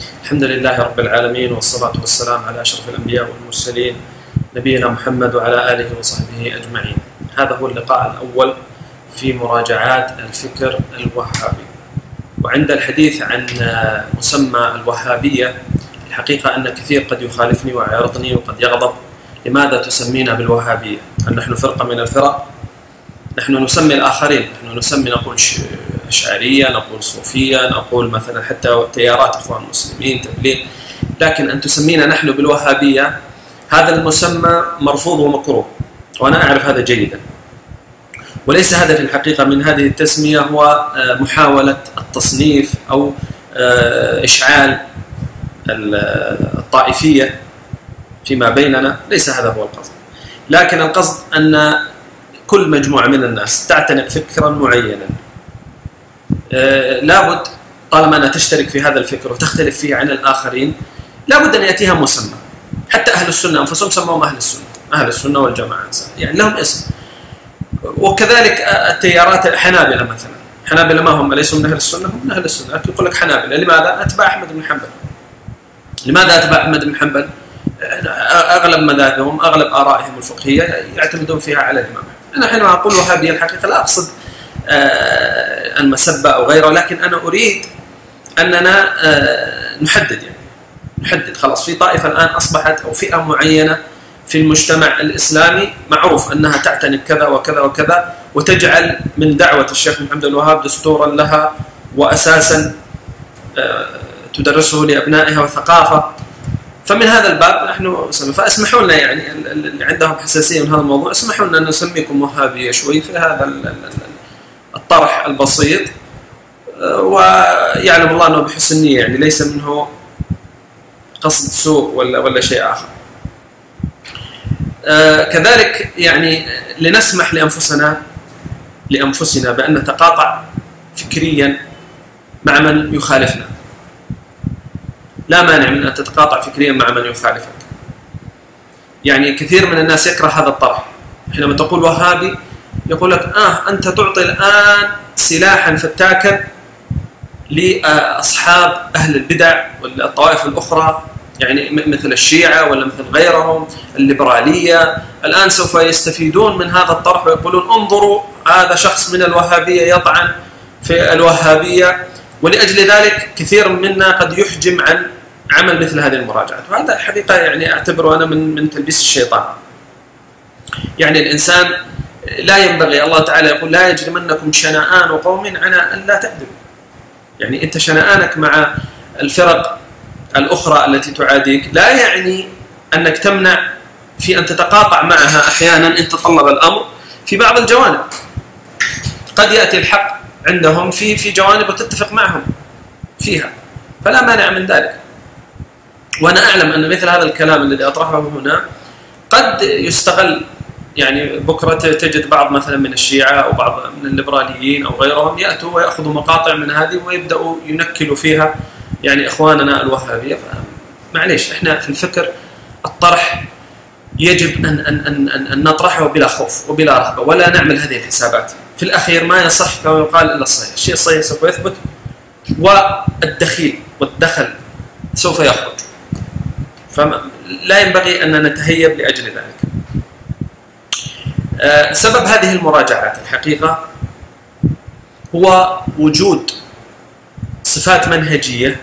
الحمد لله رب العالمين، والصلاة والسلام على أشرف الأنبياء والمرسلين نبينا محمد وعلى آله وصحبه أجمعين. هذا هو اللقاء الأول في مراجعات الفكر الوهابي. وعند الحديث عن مسمى الوهابية الحقيقة أن كثير قد يخالفني ويعرضني وقد يغضب. لماذا تسمينا بالوهابية؟ هل نحن فرقة من الفرق؟ نحن نسمي الآخرين، نحن نسمي نقول أشعرية، نقول صوفية، نقول مثلا حتى تيارات إخوان المسلمين تبليغ، لكن أن تسمينا نحن بالوهابية هذا المسمى مرفوض ومكروه، وأنا أعرف هذا جيدا. وليس هذا في الحقيقة من هذه التسمية هو محاولة التصنيف أو إشعال الطائفية فيما بيننا، ليس هذا هو القصد. لكن القصد أن كل مجموعة من الناس تعتنق فكرا معينا، لابد طالما أنها تشترك في هذا الفكر وتختلف فيه عن الآخرين لابد أن يأتيها مسمى. حتى أهل السنة أنفسهم سموهم أهل السنة والجماعة، يعني لهم اسم. وكذلك التيارات الحنابلة مثلا، حنابلة ما هم ليسوا من أهل السنة، هم من أهل السنة، لكن يقول لك حنابلة. لماذا؟ أتباع أحمد بن حنبل. لماذا أتباع أحمد بن حنبل؟ أغلب مذاهبهم، أغلب آرائهم الفقهية يعتمدون فيها على الإمام. أنا حينما أقول وهابية الحقيقة لا أقصد المسبة أو غيره، لكن أنا أريد أننا نحدد، يعني نحدد خلاص في طائفة الآن أصبحت أو فئة معينة في المجتمع الإسلامي معروف أنها تعتنق كذا وكذا وكذا، وتجعل من دعوة الشيخ محمد الوهاب دستورا لها وأساسا تدرسه لأبنائها وثقافة. فمن هذا الباب نحن فاسمحوا لنا، يعني اللي عندهم حساسية من هذا الموضوع اسمحوا لنا أن نسميكم وهابية شوي في هذا الطرح البسيط، ويعلم الله أنه بحسن نية، يعني ليس منه قصد سوء ولا شيء آخر. كذلك يعني لنسمح لأنفسنا بأن نتقاطع فكريا مع من يخالفنا. لا مانع من أن تتقاطع فكريا مع من يخالفك. يعني كثير من الناس يكره هذا الطرح. حينما تقول وهابي يقول لك أنت تعطي الآن سلاحا فتاكا لأصحاب أهل البدع والطوائف الأخرى، يعني مثل الشيعة ولا مثل غيرهم، الليبرالية، الآن سوف يستفيدون من هذا الطرح ويقولون انظروا هذا شخص من الوهابية يطعن في الوهابية. ولأجل ذلك كثير منا قد يحجم عن عمل مثل هذه المراجعات، وهذا الحقيقة يعني أعتبره أنا من تلبيس الشيطان. يعني الإنسان لا ينبغي، الله تعالى يقول لا يجرمنكم شنآن قوم على أن لا تعدلوا. يعني أنت شنآنك مع الفرق الأخرى التي تعاديك لا يعني أنك تمنع في أن تتقاطع معها أحيانا إن تطلب الأمر في بعض الجوانب. قد يأتي الحق عندهم في جوانب وتتفق معهم فيها، فلا مانع من ذلك. وأنا أعلم أن مثل هذا الكلام الذي أطرحه هنا قد يستغل. يعني بكرة تجد بعض مثلا من الشيعة أو بعض من الليبراليين أو غيرهم يأتوا ويأخذوا مقاطع من هذه ويبدأوا ينكلوا فيها يعني إخواننا الوهابية. معليش، إحنا في الفكر الطرح يجب أن نطرحه بلا خوف وبلا رهبة، ولا نعمل هذه الحسابات. في الأخير ما يصح كما يقال إلا الصحيح، الشيء الصحيح سوف يثبت والدخيل والدخل سوف يخرج، فلا ينبغي أن نتهيب لأجل ذلك. سبب هذه المراجعات الحقيقة هو وجود صفات منهجية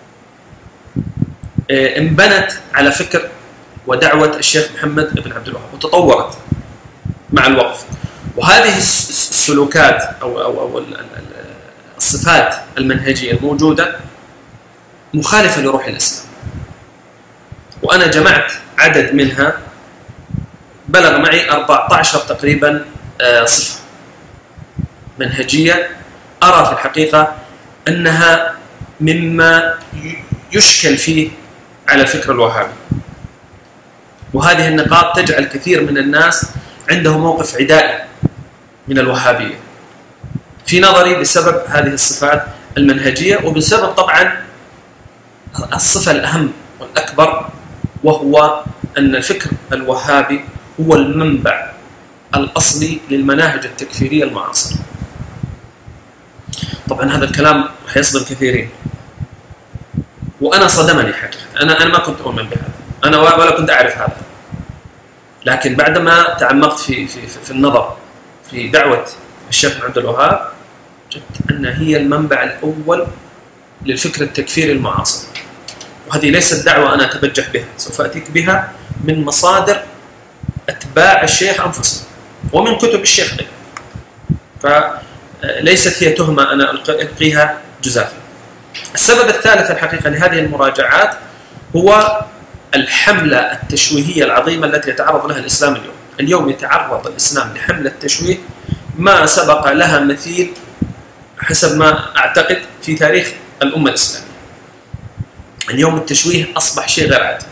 انبنت على فكر ودعوة الشيخ محمد بن عبد الوهاب وتطورت مع الوقت. وهذه السلوكات أو الصفات المنهجية الموجودة مخالفة لروح الإسلام، وأنا جمعت عدد منها بلغ معي 14 تقريبا صفة منهجية أرى في الحقيقة أنها مما يشكل فيه على الفكر الوهابي. وهذه النقاط تجعل كثير من الناس عنده موقف عدائي من الوهابية في نظري بسبب هذه الصفات المنهجية، وبسبب طبعا الصفة الأهم والأكبر، وهو أن الفكر الوهابي هو المنبع الأصلي للمناهج التكفيرية المعاصرة. طبعا هذا الكلام حيصدم كثيرين، وأنا صدمني حقيقة. أنا ما كنت أؤمن بهذا، أنا ولا كنت أعرف هذا، لكن بعدما تعمقت في النظر في دعوة الشيخ عبد الوهاب وجدت أن هي المنبع الأول للفكر التكفيري المعاصر. وهذه ليست دعوة أنا أتبجح بها، سوف أتيك بها من مصادر أتباع الشيخ أنفسهم ومن كتب الشيخ أيضا، فليست هي تهمة أنا ألقيها جزافا. السبب الثالث الحقيقة لهذه المراجعات هو الحملة التشويهية العظيمة التي يتعرض لها الإسلام اليوم. اليوم يتعرض الإسلام لحملة تشويه ما سبق لها مثيل حسب ما أعتقد في تاريخ الأمة الإسلامية. اليوم التشويه أصبح شيء غير عادي،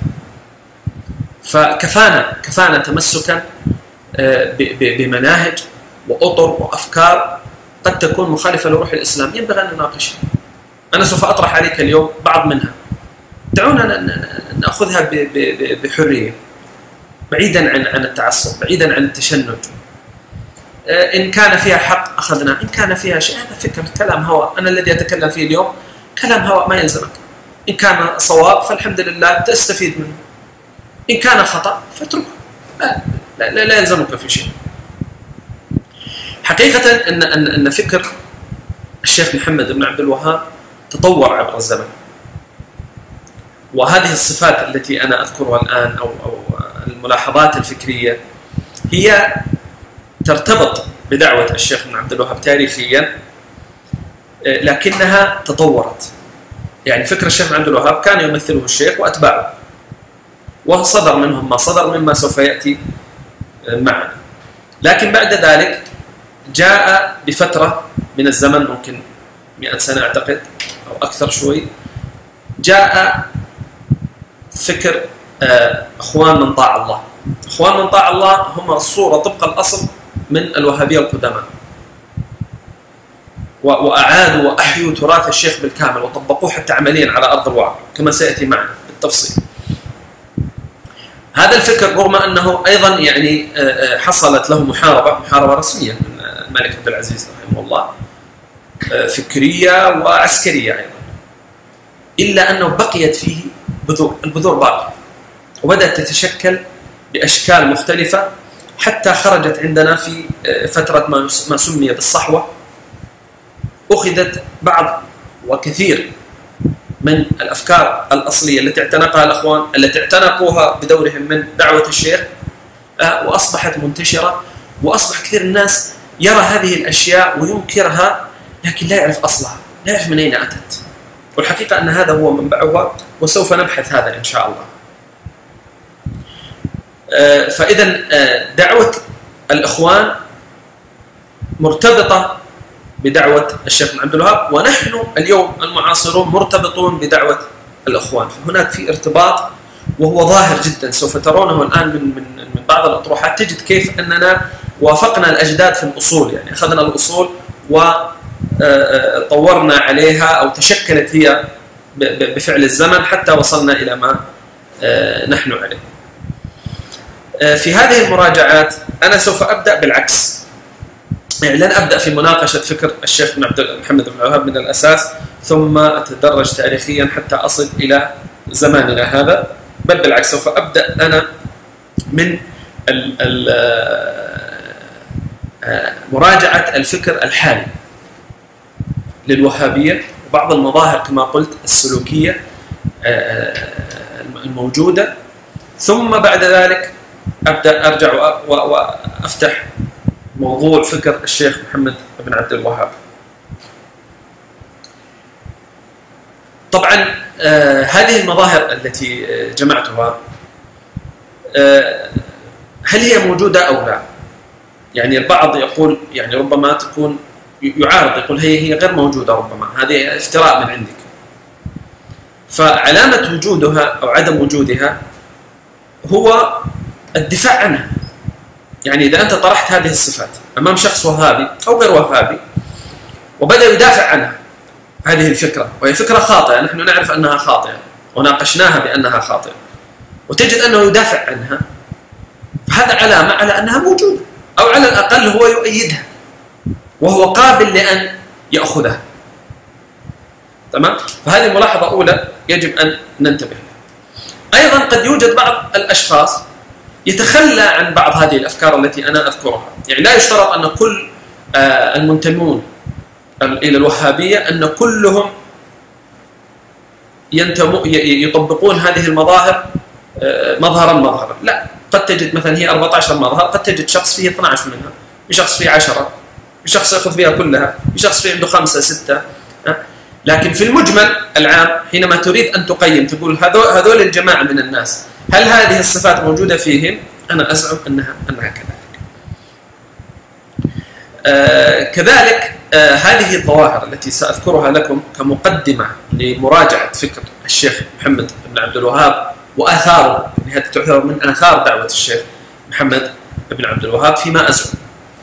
فكفانا تمسكا بمناهج وأطر وأفكار قد تكون مخالفة لروح الإسلام ينبغي أن نناقشها. أنا سوف أطرح عليك اليوم بعض منها، دعونا نأخذها بحرية بعيدا عن التعصب، بعيدا عن التشنج. إن كان فيها حق أخذنا، إن كان فيها شيء هذا فكر، كلام هواء. أنا الذي أتكلم فيه اليوم كلام هواء ما يلزمك. إن كان صواب فالحمد لله تستفيد منه، إن كان خطأ فاتركه، لا يلزمك في شيء. حقيقة أن فكر الشيخ محمد بن عبد الوهاب تطور عبر الزمن، وهذه الصفات التي أنا أذكرها الآن أو الملاحظات الفكرية هي ترتبط بدعوة الشيخ بن عبد الوهاب تاريخيا، لكنها تطورت. يعني فكر الشيخ بن عبد الوهاب كان يمثله الشيخ وأتباعه، وصدر منهم ما صدر مما سوف يأتي معنا. لكن بعد ذلك جاء بفترة من الزمن، ممكن 100 سنة أعتقد أو أكثر شوي، جاء فكر أخوان من طاع الله. أخوان من طاع الله هم الصورة طبق الأصل من الوهابية القدماء، وأعادوا وأحيوا تراث الشيخ بالكامل وطبقوه حتى عمليا على أرض الواقع كما سيأتي معنا بالتفصيل. هذا الفكر رغم أنه أيضا يعني حصلت له محاربة رسمية من الملك عبد العزيز رحمه الله، فكرية وعسكرية أيضا، إلا أنه بقيت فيه بذور، البذور باقية وبدأت تتشكل بأشكال مختلفة، حتى خرجت عندنا في فترة ما سمي بالصحوة. أخذت بعض وكثير من الأفكار الأصلية التي اعتنقها الأخوان، التي اعتنقوها بدورهم من دعوة الشيخ، وأصبحت منتشرة، وأصبح كثير الناس يرى هذه الأشياء وينكرها، لكن لا يعرف أصلها، لا يعرف من أين أتت. والحقيقة أن هذا هو منبعها، وسوف نبحث هذا إن شاء الله. فإذا دعوة الإخوان مرتبطة بدعوة الشيخ بن عبد الوهاب، ونحن اليوم المعاصرون مرتبطون بدعوة الإخوان. فهناك في ارتباط وهو ظاهر جدا، سوف ترونه الآن من بعض الأطروحات، تجد كيف أننا وافقنا الأجداد في الأصول، يعني أخذنا الأصول وطورنا عليها أو تشكلت هي بفعل الزمن حتى وصلنا إلى ما نحن عليه. في هذه المراجعات أنا سوف أبدأ بالعكس، يعني لن أبدأ في مناقشة فكر الشيخ محمد بن الوهاب من الأساس ثم أتدرج تاريخيا حتى أصل إلى زماننا هذا، بل بالعكس سوف أبدأ أنا من مراجعة الفكر الحالي للوهابية وبعض المظاهر كما قلت السلوكية الموجودة، ثم بعد ذلك أبدأ أرجع وأفتح موضوع فكر الشيخ محمد بن عبد الوهاب. طبعا هذه المظاهر التي جمعتها هل هي موجودة أو لا؟ يعني البعض يقول، يعني ربما تكون يعارض، يقول هي غير موجودة، ربما هذه افتراء من عندك. فعلامة وجودها أو عدم وجودها هو الدفاع عنها. يعني إذا أنت طرحت هذه الصفات أمام شخص وهابي أو غير وهابي وبدأ يدافع عنها، هذه الفكرة وهي فكرة خاطئة، نحن نعرف أنها خاطئة وناقشناها بأنها خاطئة، وتجد أنه يدافع عنها، فهذا علامة على أنها موجودة، أو على الأقل هو يؤيدها وهو قابل لأن يأخذها. تمام؟ فهذه ملاحظة أولى يجب أن ننتبه لها. أيضا قد يوجد بعض الأشخاص يتخلى عن بعض هذه الأفكار التي أنا أذكرها. يعني لا يشترط أن كل المنتمون إلى الوهابية أن كلهم يطبقون هذه المظاهر مظهرا، لا، قد تجد مثلا هي 14 مظهر، قد تجد شخص فيه 12 منها، بشخص فيه 10، بشخص يأخذ فيها كلها، بشخص فيه عنده 5 6. لكن في المجمل العام حينما تريد أن تقيم تقول هذول الجماعة من الناس هل هذه الصفات موجودة فيهم؟ أنا أزعم أنها كذلك. كذلك هذه الظواهر التي سأذكرها لكم كمقدمة لمراجعة فكر الشيخ محمد بن عبد الوهاب وآثاره، يعني هذه تعتبر من آثار دعوة الشيخ محمد بن عبد الوهاب فيما أزعم.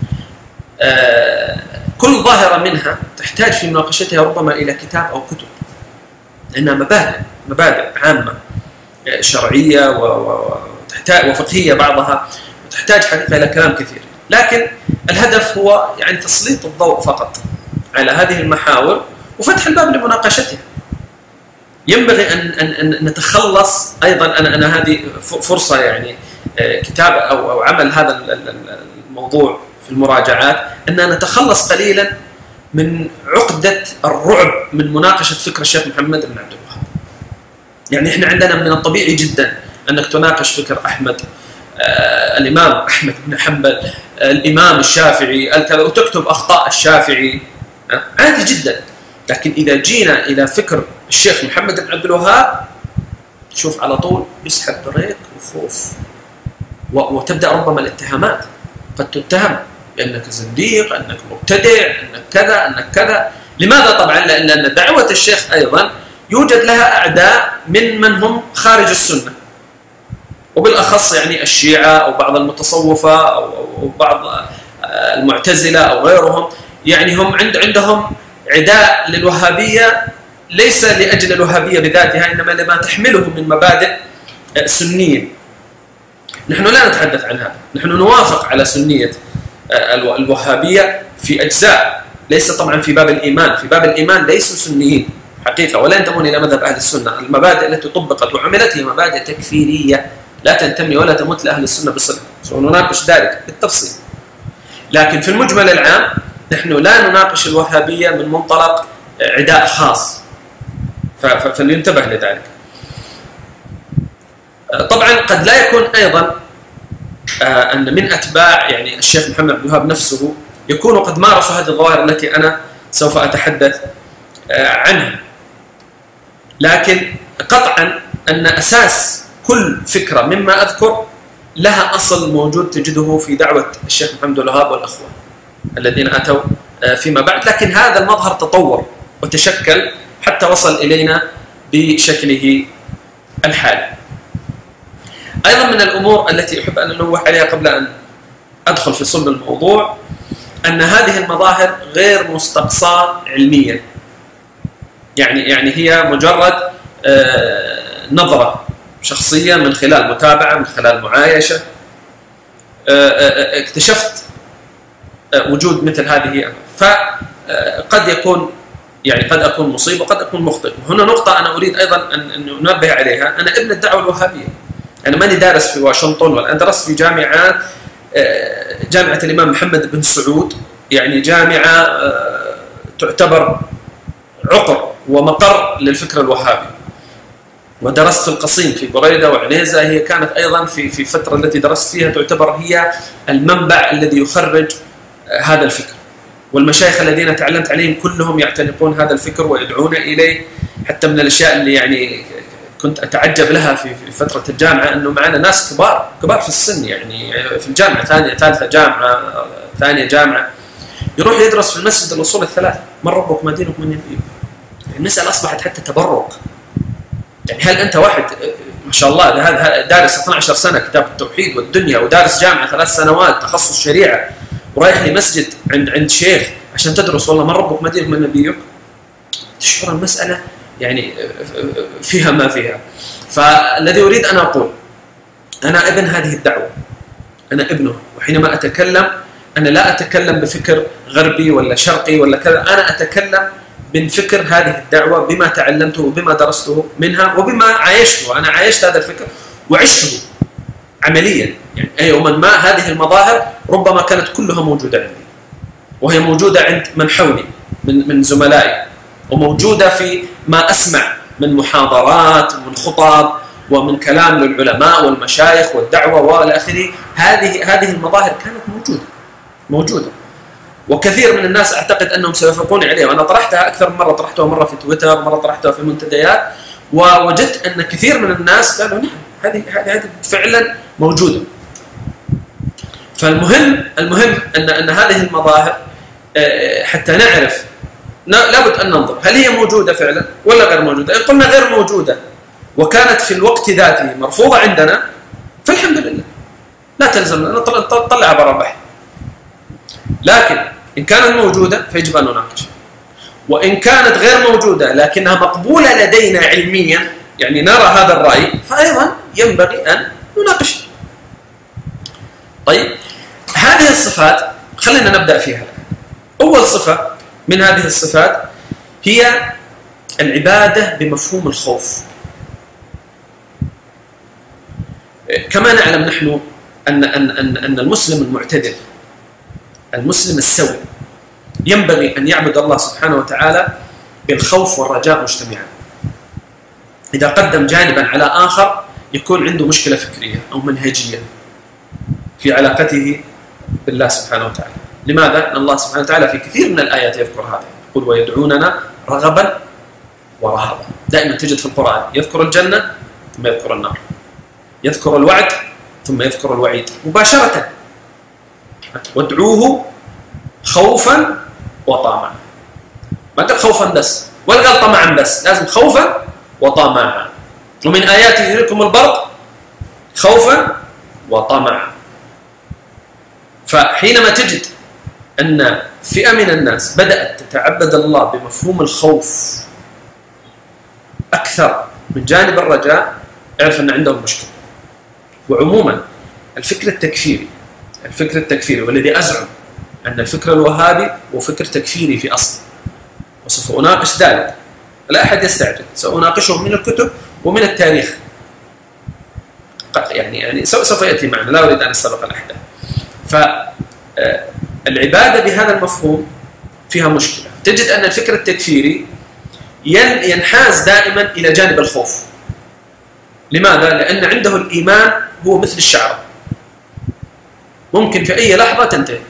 كل ظاهرة منها تحتاج في مناقشتها ربما إلى كتاب أو كتب، لأنها مبادئ عامة شرعية وفقهية بعضها، وتحتاج حقيقة إلى كلام كثير. لكن الهدف هو يعني تسليط الضوء فقط على هذه المحاور وفتح الباب لمناقشتها. ينبغي أن نتخلص أيضا، أنا هذه فرصة يعني كتاب أو عمل هذا الموضوع في المراجعات، أن نتخلص قليلا من عقدة الرعب من مناقشة فكر الشيخ محمد بن عبد الوهاب. يعني إحنا عندنا من الطبيعي جدا أنك تناقش فكر أحمد، الإمام أحمد بن حنبل، الإمام الشافعي، الكذا، وتكتب أخطاء الشافعي، عادي جدا. لكن إذا جينا إلى فكر الشيخ محمد بن عبد الوهاب، شوف على طول يسحب بريك وخوف، وتبدأ ربما الاتهامات. قد تتهم بأنك زنديق، أنك مبتدع، أنك كذا، أنك كذا. لماذا؟ طبعا لأن دعوة الشيخ أيضا يوجد لها أعداء من هم خارج السنة، وبالأخص يعني الشيعة أو بعض المتصوفة أو بعض المعتزلة أو غيرهم. يعني هم عندهم عداء للوهابية، ليس لأجل الوهابية بذاتها، إنما لما تحمله من مبادئ سنية. نحن لا نتحدث عن هذا، نحن نوافق على سنية الوهابية في أجزاء، ليس طبعا في باب الإيمان. في باب الإيمان ليسوا سنيين حقيقة، ولا ينتمون إلى مذهب أهل السنة. المبادئ التي طبقت وعملت هي مبادئ تكفيرية، لا تنتمي ولا تمت لأهل السنة بصلة، ونناقش ذلك بالتفصيل. لكن في المجمل العام نحن لا نناقش الوهابية من منطلق عداء خاص، فلينتبه لذلك. طبعا قد لا يكون أيضا أن من أتباع يعني الشيخ محمد عبد الوهاب نفسه يكونوا قد مارسوا هذه الظواهر التي أنا سوف أتحدث عنها. لكن قطعا أن أساس كل فكرة مما أذكر لها أصل موجود تجده في دعوة الشيخ محمد عبد الوهاب والأخوة الذين أتوا فيما بعد. لكن هذا المظهر تطور وتشكل حتى وصل إلينا بشكله الحالي. أيضا من الأمور التي أحب أن أنوه عليها قبل أن أدخل في صلب الموضوع، أن هذه المظاهر غير مستقصاة علميا. يعني هي مجرد نظرة شخصية من خلال متابعة، من خلال معايشة، اكتشفت وجود مثل هذه. فقد يكون يعني قد أكون مصيب وقد أكون مخطئ. وهنا نقطة أنا أريد أيضا أن ننبه عليها. أنا ابن الدعوة الوهابية، أنا ماني دارس في واشنطن، ولا أنا درست في جامعات، جامعة الإمام محمد بن سعود، يعني جامعة تعتبر عقر ومقر للفكر الوهابي. ودرست في القصيم في بريدة وعنيزة، هي كانت أيضا في فترة التي درست فيها تعتبر هي المنبع الذي يخرج هذا الفكر. والمشايخ الذين تعلمت عليهم كلهم يعتنقون هذا الفكر ويدعون إليه. حتى من الأشياء اللي يعني كنت أتعجب لها في فترة الجامعة أنه معنا ناس كبار في السن، يعني في الجامعة ثالثة جامعة، ثانية جامعة، يروح يدرس في المسجد الأصول الثلاثة، من ربك ما دينك من نبيك. المسألة أصبحت حتى تبرك. يعني هل أنت واحد ما شاء الله هذا دارس 12 سنة كتاب التوحيد والدنيا، ودارس جامعة 3 سنوات تخصص شريعة، ورايح لمسجد عند شيخ عشان تدرس والله من ربك ما دينك من نبيك؟ تشعر المسألة يعني فيها ما فيها. فالذي أريد أن أقول، أنا ابن هذه الدعوة، أنا ابنه، وحينما أتكلم أنا لا أتكلم بفكر غربي ولا شرقي ولا كذا، أنا أتكلم من فكر هذه الدعوة بما تعلمته وبما درسته منها وبما عايشته. أنا عايشت هذا الفكر وعشته عمليا، يعني يوما ما هذه المظاهر ربما كانت كلها موجودة عندي، وهي موجودة عند من حولي من زملائي، وموجودة في ما أسمع من محاضرات ومن خطب ومن كلام للعلماء والمشايخ والدعوة والى آخره. هذه المظاهر كانت موجودة، وكثير من الناس أعتقد أنهم سيوافقون عليها، وأنا طرحتها أكثر من مرة، طرحتها مرة في تويتر، مرة طرحتها في منتديات، ووجدت أن كثير من الناس قالوا نعم هذه فعلا موجودة. فالمهم أن هذه المظاهر حتى نعرف لابد أن ننظر هل هي موجودة فعلا ولا غير موجودة. إن قلنا غير موجودة وكانت في الوقت ذاته مرفوضة عندنا فالحمد لله، لا تلزمنا نطلعها برا البحث. لكن إن كانت موجودة فيجب أن نناقشها، وإن كانت غير موجودة لكنها مقبولة لدينا علميا، يعني نرى هذا الرأي، فأيضا ينبغي أن نناقشها. طيب، هذه الصفات خلينا نبدأ فيها. أول صفة من هذه الصفات هي العبادة بمفهوم الخوف. كما نعلم نحن أن المسلم المعتدل، المسلم السوي، ينبغي أن يعبد الله سبحانه وتعالى بالخوف والرجاء مجتمعا. إذا قدم جانبا على آخر يكون عنده مشكلة فكرية أو منهجية في علاقته بالله سبحانه وتعالى. لماذا؟ لأن الله سبحانه وتعالى في كثير من الآيات يذكر هذا، يقول ويدعوننا رغبا ورهبا. دائما تجد في القرآن يذكر الجنة ثم يذكر النار، يذكر الوعد ثم يذكر الوعيد مباشرة. وادعوه خوفا وطمعا، ما قال خوفا بس ولا قال طمعا بس، لازم خوفا وطمعا. ومن آياته يريكم البرق خوفا وطمعا. فحينما تجد أن فئة من الناس بدأت تتعبد الله بمفهوم الخوف أكثر من جانب الرجاء، اعرف أن عندهم مشكلة. وعموما الفكر التكفيري والذي أزعم أن الفكر الوهابي هو فكر تكفيري في أصله، وسوف أناقش ذلك، لا أحد يستعجل، سأناقشه من الكتب ومن التاريخ، يعني سوف يأتي معنا، لا أريد أن أستبق الأحداث. فالعبادة بهذا المفهوم فيها مشكلة. تجد أن الفكر التكفيري ينحاز دائما إلى جانب الخوف. لماذا؟ لأن عنده الإيمان هو مثل الشعرة، ممكن في أي لحظة تنتهي،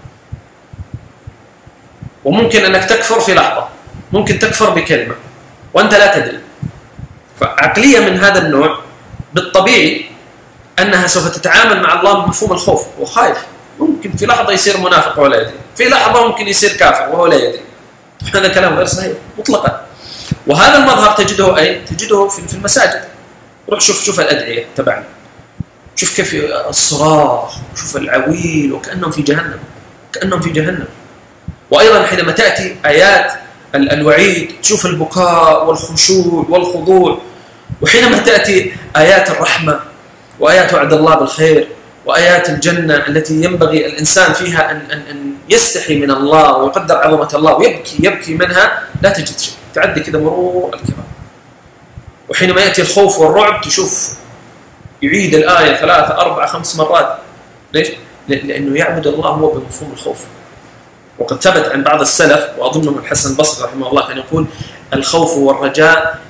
وممكن أنك تكفر في لحظة، ممكن تكفر بكلمة وأنت لا تدري. فعقلية من هذا النوع بالطبيعي أنها سوف تتعامل مع الله بمفهوم الخوف، وخايف، ممكن في لحظة يصير منافق ولا يدري، في لحظة ممكن يصير كافر وهو لا يدري. هذا كلام غير صحيح مطلقا. وهذا المظهر تجده أين؟ تجده في المساجد. روح شوف الأدعية تبعنا، شوف كيف الصراخ، شوف العويل، وكأنهم في جهنم. وأيضا حينما تأتي آيات الوعيد تشوف البكاء والخشوع والخضوع، وحينما تأتي آيات الرحمة وآيات وعد الله بالخير وآيات الجنة التي ينبغي الإنسان فيها أن يستحي من الله ويقدر عظمة الله ويبكي منها، لا تجد شيء، تعدي كذا مرور الكرام. وحينما يأتي الخوف والرعب تشوف يعيد الآية 3 4 5 مرات. ليش؟ لأنه يعبد الله هو بمفهوم الخوف. وقد ثبت عن بعض السلف، وأظنهم الحسن البصري رحمه الله كان يقول الخوف والرجاء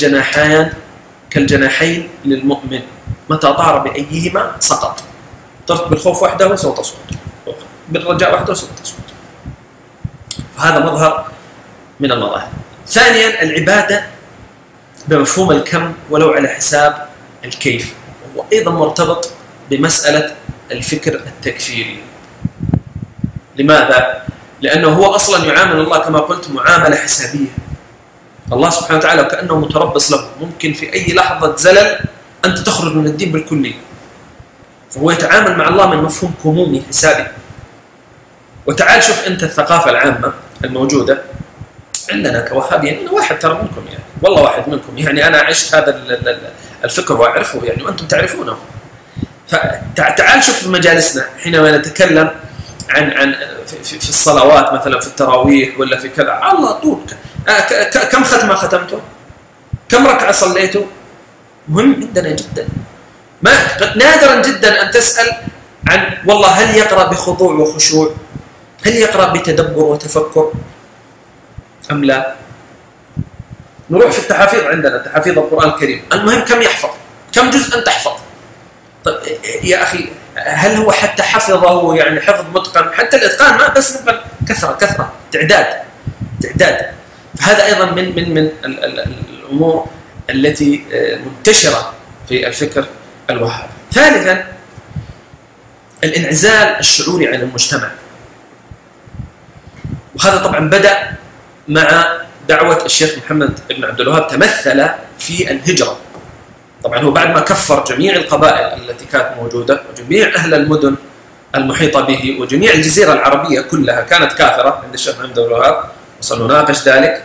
كالجناحين للمؤمن، متى طار بأيهما سقط. طرت بالخوف وحده سوف تسقط، بالرجاء وحده سوف تسقط. فهذا مظهر من المظاهر. ثانيا العبادة بمفهوم الكم ولو على حساب الكيف، وهو أيضا مرتبط بمسألة الفكر التكفيري. لماذا؟ لأنه هو أصلا يعامل الله كما قلت معاملة حسابية. الله سبحانه وتعالى كأنه متربص له، ممكن في أي لحظة زلل أنت تخرج من الدين بالكلية. فهو يتعامل مع الله من مفهوم كمومي حسابي. وتعال شوف أنت الثقافة العامة الموجودة عندنا كوهابيين، أنا واحد ترى منكم، يعني والله واحد منكم، يعني أنا عشت هذا الفكر وأعرفه يعني، وأنتم تعرفونه. فتعال شوف في مجالسنا حينما نتكلم عن في الصلوات مثلا، في التراويح ولا في كذا، على طول كم ختمة ختمته؟ كم ركعة صليته؟ مهم عندنا جدا. نادرا جدا أن تسأل عن والله هل يقرأ بخضوع وخشوع؟ هل يقرأ بتدبر وتفكر أم لا؟ نروح في التحافيظ، عندنا تحافيظ القرآن الكريم، المهم كم يحفظ؟ كم جزءا تحفظ؟ طيب يا أخي هل هو حتى حفظه يعني حفظ متقن؟ حتى الإتقان ما بس كثرة تعداد. فهذا أيضا من الأمور التي منتشرة في الفكر الوهابي. ثالثا الانعزال الشعوري عن المجتمع، وهذا طبعا بدأ مع دعوة الشيخ محمد بن عبد الوهاب، تمثل في الهجرة. طبعا هو بعد ما كفر جميع القبائل التي كانت موجودة وجميع أهل المدن المحيطة به وجميع الجزيرة العربية كلها كانت كافرة عند الشيخ محمد بن عبد الوهاب، وسنناقش ذلك.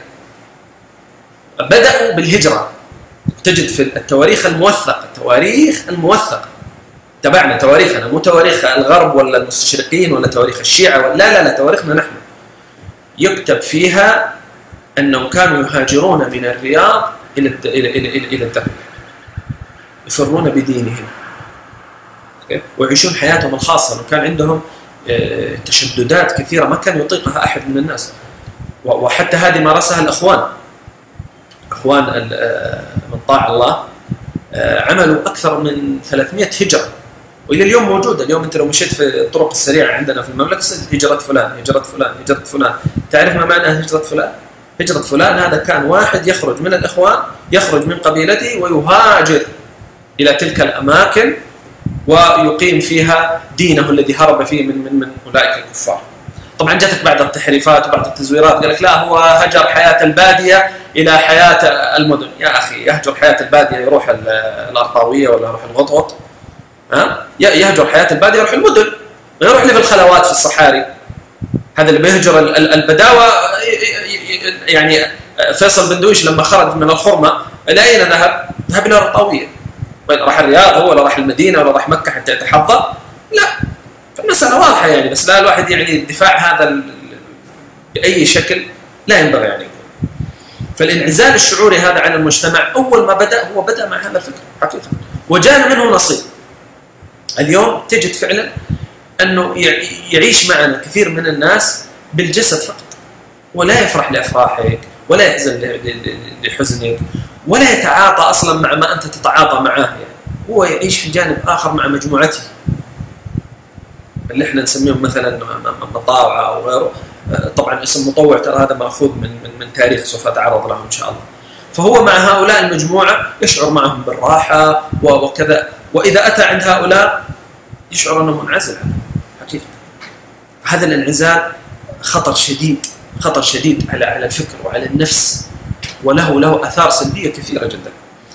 بدأوا بالهجرة. تجد في التواريخ الموثقة تبعنا تواريخنا، مو تواريخ الغرب ولا المستشرقين ولا تواريخ الشيعة، لا تواريخنا نحن، يكتب فيها أنهم كانوا يهاجرون من الرياض إلى الدرب، يفرون بدينهم ويعيشون حياتهم الخاصة، وكان عندهم تشددات كثيرة ما كان يطيقها أحد من الناس. وحتى هذه مارسها الأخوان من طاع الله، عملوا أكثر من 300 هجرة، وإلى اليوم موجودة. اليوم أنت لو مشيت في الطرق السريعة عندنا في المملكة هجرة فلان. تعرف ما معنى هجرة فلان؟ هجرة فلان هذا كان واحد يخرج من الإخوان، يخرج من قبيلته ويهاجر إلى تلك الأماكن ويقيم فيها دينه الذي هرب فيه من أولئك الكفار. طبعا جاتك بعض التحريفات وبعض التزويرات، قال لك لا هو هجر حياة البادية إلى حياة المدن. يا أخي يهجر حياة البادية يروح الأرطاوية ولا يروح الغطغط؟ يهجر حياة البادية يروح المدن، يروح لي في الخلوات في الصحاري. هذا اللي بيهجر البداوة. يعني فيصل بن دويش لما خرج من الخرمة إلى أين ذهب؟ ذهب إلى الأرطاوية. راح الرياض هو ولا راح المدينة ولا راح مكة حتى يتحضر؟ لا، فالمسألة واضحة يعني. بس لا الواحد يعني الدفاع هذا بأي شكل لا ينبغي يعني. فالانعزال الشعوري هذا عن المجتمع أول ما بدأ مع هذا الفكر حقيقة، وجاء منه نصيب. اليوم تجد فعلا أنه يعيش معنا كثير من الناس بالجسد فقط، ولا يفرح لأفراحك ولا يحزن لحزنك ولا يتعاطى أصلا مع ما أنت تتعاطى معاه. يعني هو يعيش في جانب آخر مع مجموعته اللي احنا نسميهم مثلا مطاوعة أو غيره. طبعا اسم مطوع ترى هذا مأخوذ من تاريخ سوف أتعرض له إن شاء الله. فهو مع هؤلاء المجموعة يشعر معهم بالراحة وكذا، وإذا أتى عند هؤلاء يشعر أنه منعزل حقيقة. هذا الانعزال خطر شديد على الفكر وعلى النفس، وله آثار سلبية كثيرة جدا.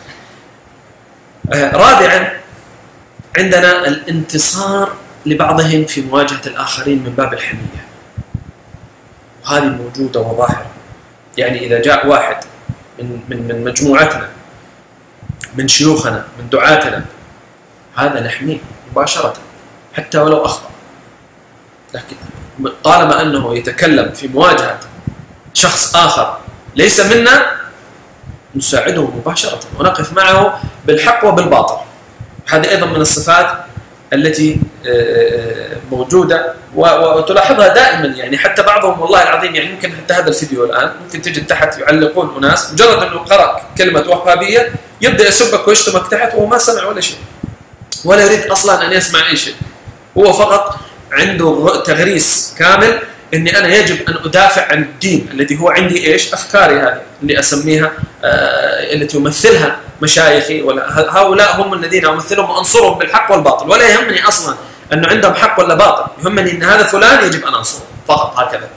رابعا عندنا الانتصار لبعضهم في مواجهة الآخرين من باب الحمية، وهذه موجودة وظاهرة. يعني إذا جاء واحد من مجموعتنا، من شيوخنا، من دعاتنا، هذا نحميه مباشرة حتى ولو أخطأ، لكن طالما أنه يتكلم في مواجهة شخص آخر ليس منا نساعده مباشرة ونقف معه بالحق وبالباطل. هذه أيضا من الصفات التي موجودة وتلاحظها دائما. يعني حتى بعضهم والله العظيم، يعني يمكن حتى هذا الفيديو الآن ممكن تجد تحت يعلقون أناس مجرد أنه قرأ كلمة وهابية يبدأ يسبك ويشتمك تحت وهو ما سمع ولا شيء، ولا يريد أصلا أن يسمع أي شيء. هو فقط عنده تغريس كامل أني أنا يجب أن أدافع عن الدين الذي هو عندي إيش؟ أفكاري هذه اللي أسميها التي يمثلها مشايخي، ولا هؤلاء هم الذين أمثلهم وأنصرهم بالحق والباطل، ولا يهمني أصلا أنه عندهم حق ولا باطل، يهمني أن هذا فلان يجب أن أنصره فقط، هكذا.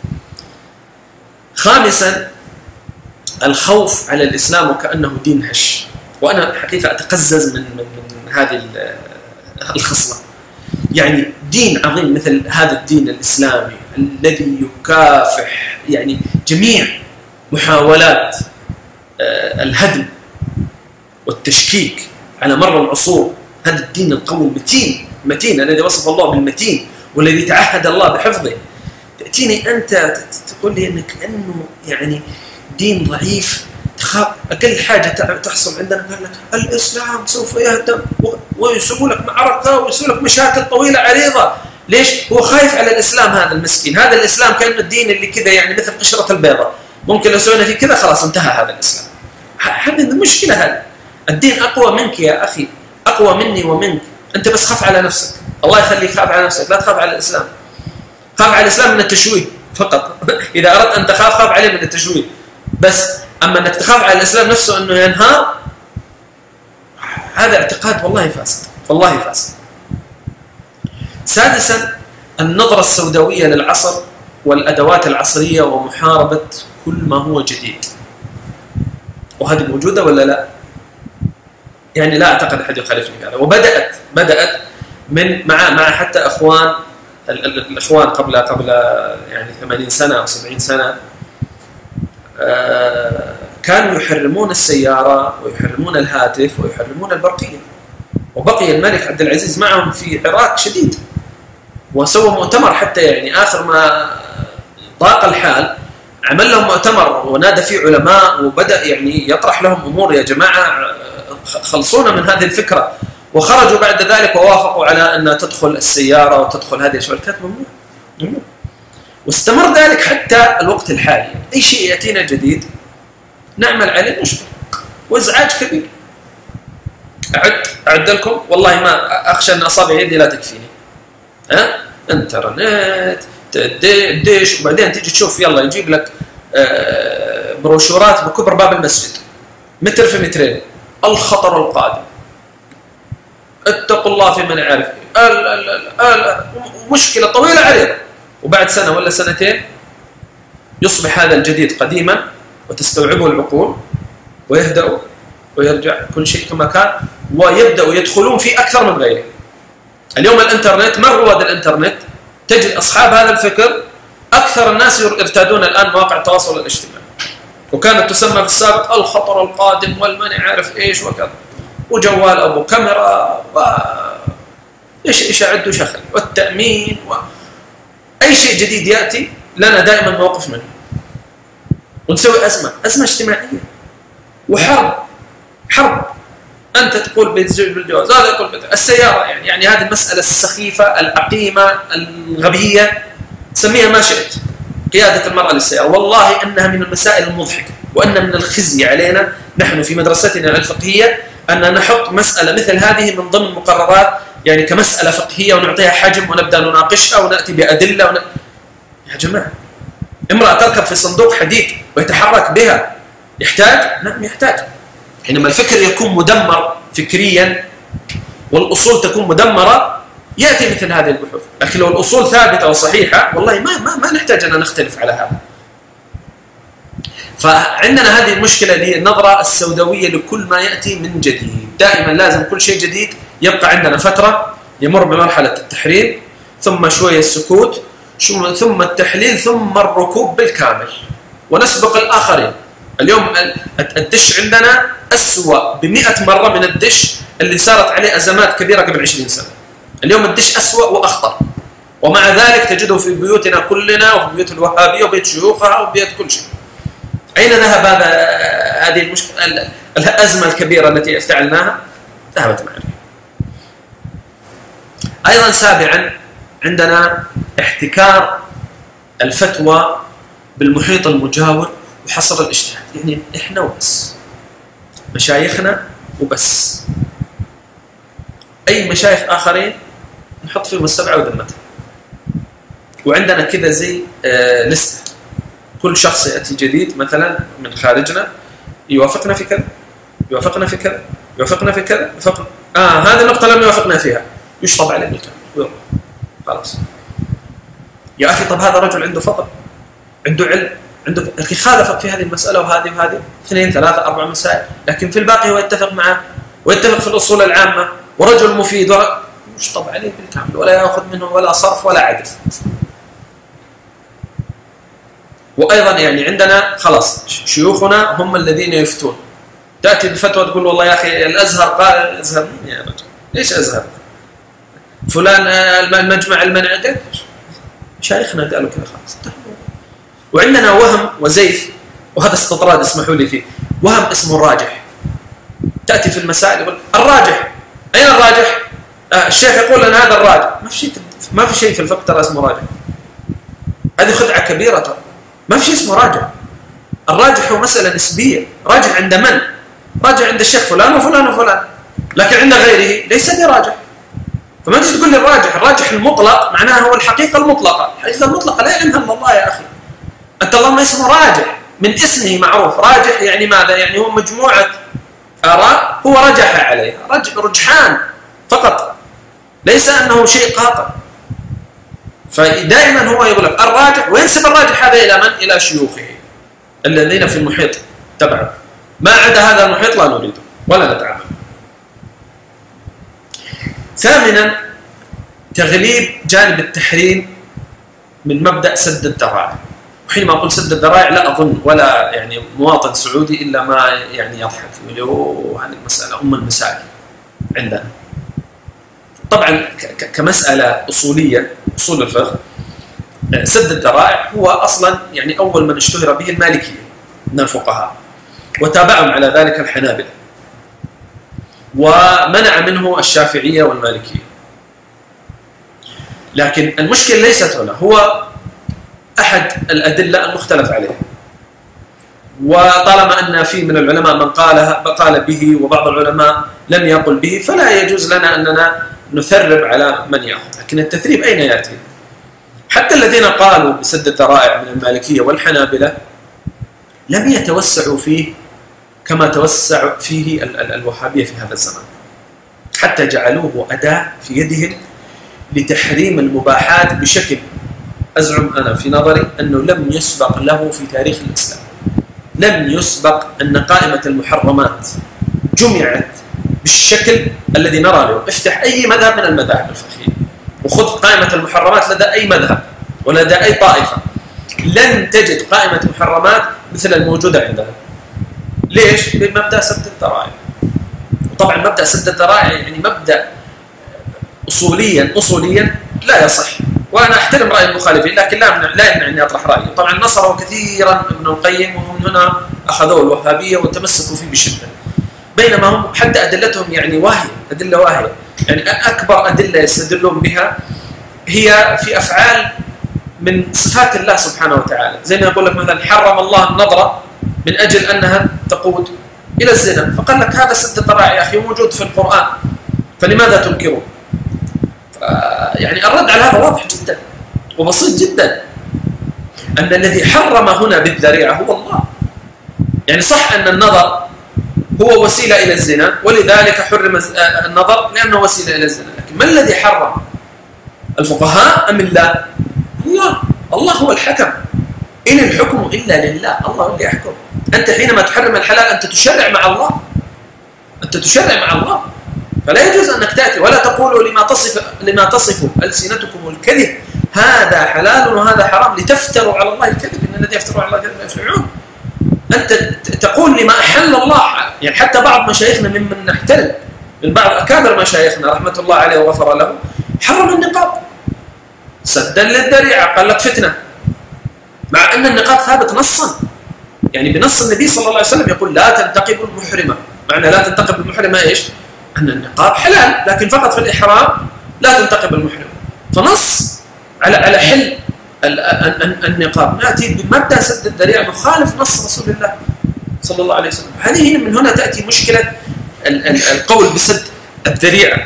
خامسا الخوف على الإسلام وكأنه دين هش، وأنا حقيقة أتقزز من هذه الخصلة. يعني دين عظيم مثل هذا الدين الإسلامي الذي يكافح يعني جميع محاولات الهدم والتشكيك على مر العصور. هذا الدين القوي المتين الذي وصف الله بالمتين والذي تعهد الله بحفظه. تأتيني أنت تقول لي أنك كأنه يعني دين ضعيف، تخاف أقل حاجة تحصل عندنا قال لك الإسلام سوف يهدم ويسووا لك معركة ويسووا لك مشاكل طويلة عريضة. ليش؟ هو خايف على الإسلام هذا المسكين. هذا الإسلام كأنه الدين اللي كذا يعني مثل قشرة البيضة، ممكن لو سوينا فيه كذا خلاص انتهى هذا الإسلام. هذه المشكلة. هذا الدين أقوى منك يا أخي، أقوى مني ومنك. أنت بس خاف على نفسك، الله يخليك خاف على نفسك، لا تخاف على الإسلام. خاف على الإسلام من التشويه فقط. إذا أردت أن تخاف خاف عليه من التشويه بس، أما أنك تخاف على الإسلام نفسه أنه ينهار، هذا اعتقاد والله فاسد، والله فاسد. سادسا النظرة السوداوية للعصر والأدوات العصرية ومحاربة كل ما هو جديد. وهذه موجودة ولا لا؟ يعني لا أعتقد أحد يخالفني في هذا. وبدأت من مع حتى الإخوان قبل يعني 80 سنة أو 70 سنة كانوا يحرمون السيارة ويحرمون الهاتف ويحرمون البرقية، وبقي الملك عبد العزيز معهم في عراك شديد، وسوى مؤتمر حتى يعني آخر ما ضاق الحال عمل لهم مؤتمر ونادى فيه علماء وبدأ يعني يطرح لهم أمور، يا جماعة خلصونا من هذه الفكرة. وخرجوا بعد ذلك ووافقوا على أن تدخل السيارة وتدخل هذه الشركات، ممنوع. واستمر ذلك حتى الوقت الحالي. أي شيء يأتينا جديد نعمل عليه مشكلة وإزعاج كبير. أعد لكم والله ما أخشى أن أصابع يدي لا تكفيني. انترنت ديش، وبعدين تيجي تشوف يلا يجيب لك بروشورات بكبر باب المسجد متر في مترين، الخطر القادم، اتقوا الله في من يعرف، مشكلة طويلة عريضة. وبعد سنة ولا سنتين يصبح هذا الجديد قديما وتستوعبه العقول ويهدأوا ويرجع كل شيء كما كان، ويبدأوا يدخلون فيه أكثر من غيره. اليوم الإنترنت، ما رواد الإنترنت تجد أصحاب هذا الفكر أكثر الناس يرتادون الآن مواقع التواصل الاجتماعي، وكانت تسمى في السابق الخطر القادم والمن يعرف إيش وكذا، وجوال أبو كاميرا إيش أعد وشخل والتأمين أي شيء جديد يأتي لنا دائما موقف منه، ونسوي أزمة اجتماعية حرب. أنت تقول بالجواز، هذا يقول السيارة، يعني هذه المسألة السخيفة العقيمة الغبية، سميها ما شئت، قيادة المرأة للسيارة. والله أنها من المسائل المضحكة، وأن من الخزي علينا نحن في مدرستنا الفقهية أن نحط مسألة مثل هذه من ضمن مقررات يعني كمسألة فقهية ونعطيها حجم ونبدأ نناقشها ونأتي بأدلة يا جماعة، امرأة تركب في صندوق حديد ويتحرك بها يحتاج؟ نعم يحتاج. حينما الفكر يكون مدمر فكريا والأصول تكون مدمرة يأتي مثل هذه البحوث. لكن لو الأصول ثابتة وصحيحة والله ما نحتاج أن نختلف على هذا. فعندنا هذه المشكلة اللي هي النظرة السوداوية لكل ما يأتي من جديد. دائما لازم كل شيء جديد يبقى عندنا فترة يمر بمرحلة التحريم، ثم شوية السكوت، ثم التحليل، ثم الركوب بالكامل ونسبق الآخرين. اليوم الدش عندنا أسوأ ب100 مرة من الدش اللي صارت عليه أزمات كبيرة قبل 20 سنة. اليوم الدش أسوأ وأخطر، ومع ذلك تجده في بيوتنا كلنا وفي بيوت الوهابية وبيت شيوخها وبيت كل شيء. أين ذهب هذه المشكلة الأزمة الكبيرة التي افتعلناها؟ ذهبت معنا. أيضا سابعا عندنا احتكار الفتوى بالمحيط المجاور وحصر الاجتهاد. يعني إحنا وبس، مشايخنا وبس، أي مشايخ آخرين نحط فيهم السبعة وذمتها. وعندنا كذا زي لستة، كل شخص يأتي جديد مثلا من خارجنا يوافقنا في كذا، يوافقنا في كذا، يوافقنا في كذا، يوافقنا هذه النقطة لم يوافقنا فيها، يشطب عليه بالكامل ويلا خلاص. يا أخي طب هذا رجل عنده فضل، عنده علم، عنده لكن خالفك في هذه المسألة وهذه وهذه 2 3 4 مسائل، لكن في الباقي هو يتفق معه ويتفق في الأصول العامة ورجل مفيد يشطب عليه بالكامل ولا يأخذ منه ولا صرف ولا عدل. وأيضا يعني عندنا خلاص شيوخنا هم الذين يفتون، تأتي بفتوى تقول والله يا أخي الأزهر قال، الأزهر مين يا رجل؟ ليش أزهر؟ فلان المجمع المنع قال، شيخنا قالوا كذا خلاص. وعندنا وهم وزيف وهذا استطراد اسمحوا لي فيه، وهم اسمه الراجح. تأتي في المسائل يقول الراجح، أين الراجح؟ الشيخ يقول أن هذا الراجح. ما في شيء في الفقه ترى اسمه راجح. هذه خدعة كبيرة ترى. ما في شيء اسمه راجح. الراجح هو مسألة نسبية. راجح عند من؟ راجح عند الشيخ فلان وفلان وفلان، لكن عند غيره ليس براجح. فما تجي تقول لي الراجح المطلق معناه هو الحقيقة المطلقة. الحقيقة المطلقة لا يعلمها إلا الله يا أخي. أنت اللهم اسمه راجح، من اسمه معروف. راجح يعني ماذا؟ يعني هو مجموعة آراء هو رجح عليها، رجحان فقط، ليس أنه شيء قاطع. فدائما هو يقول لك الراجح، وينسب الراجح هذا إلى من؟ إلى شيوخه الذين في المحيط تبعه. ما عدا هذا المحيط لا نريده ولا نتعامل. ثامنا، تغليب جانب التحريم من مبدأ سد الذرائع. وحينما أقول سد الذرائع لا أظن ولا يعني مواطن سعودي إلا ما يعني يضحك يقول هذه المسألة أم المسائل عندنا. طبعا كمسألة أصولية، أصول الفقه، سد الذرائع هو أصلا يعني أول من اشتهر به المالكية من الفقهاء، وتابعهم على ذلك الحنابلة، ومنع منه الشافعية والمالكية. لكن المشكلة ليست هنا، هو أحد الأدلة المختلف عليها، وطالما أن في من العلماء من قال به وبعض العلماء لم يقل به، فلا يجوز لنا أننا نثرب على من يأخذ. لكن التثريب أين يأتي؟ حتى الذين قالوا بسد الذرائع من المالكية والحنابلة لم يتوسعوا فيه كما توسع فيه الوهابية في هذا الزمان، حتى جعلوه أداة في يدهم لتحريم المباحات بشكل أزعم أنا في نظري أنه لم يسبق له في تاريخ الإسلام. لم يسبق أن قائمة المحرمات جمعت بالشكل الذي نرى له. افتح أي مذهب من المذاهب الفقهية وخذ قائمة المحرمات لدى أي مذهب ولدى أي طائفة، لن تجد قائمة محرمات مثل الموجودة عندنا. ليش؟ بمبدأ سد الذرائع. وطبعا مبدأ سد الذرائع يعني مبدأ أصوليا لا يصح، وأنا أحترم رأي المخالفين، لكن لا يمنع أني أطرح رأيي. طبعا نصروا كثيرا ابن القيم، وهم هنا أخذوا الوهابية وتمسكوا فيه بشدة، بينما هم حتى أدلتهم يعني واهية، أدلة واهية. يعني أكبر أدلة يستدلون بها هي في أفعال من صفات الله سبحانه وتعالى، زي ما يقول لك مثلا حرم الله النظرة من أجل أنها تقود إلى الزنا، فقال لك هذا سد الذرائع يا أخي موجود في القرآن، فلماذا تنكره؟ يعني الرد على هذا واضح جدا وبسيط جدا، أن الذي حرم هنا بالذريعة هو الله. يعني صح أن النظر هو وسيلة إلى الزنا، ولذلك حرم النظر لأنه وسيلة إلى الزنا، لكن ما الذي حرم؟ الفقهاء أم الله؟ الله هو الحكم. إن الحكم إلا لله، الله هو اللي يحكم. أنت حينما تحرم الحلال أنت تشرع مع الله، أنت تشرع مع الله. فلا يجوز أنك تأتي ولا تقولوا لما تصف ألسنتكم الكذب هذا حلال وهذا حرام لتفتروا على الله الكذب، إن الذي يفتروا على الله الكذب يفلحون. أنت تقول لما أحل الله. يعني حتى بعض مشايخنا ممن نحترم، من بعض أكابر مشايخنا رحمة الله عليه وغفر له، حرم النقاب سدا للذريعة، قال لك فتنة، مع أن النقاب ثابت نصا، يعني بنص النبي صلى الله عليه وسلم يقول لا تنتقب المحرمة. معنى لا تنتقب المحرمة إيش؟ أن النقاب حلال، لكن فقط في الإحرام لا تنتقب المحرمة. فنص على حل النقاب، نأتي بمبدأ سد الذريعة نخالف نص رسول الله صلى الله عليه وسلم. هذه من هنا تأتي مشكلة القول بسد الذريعة.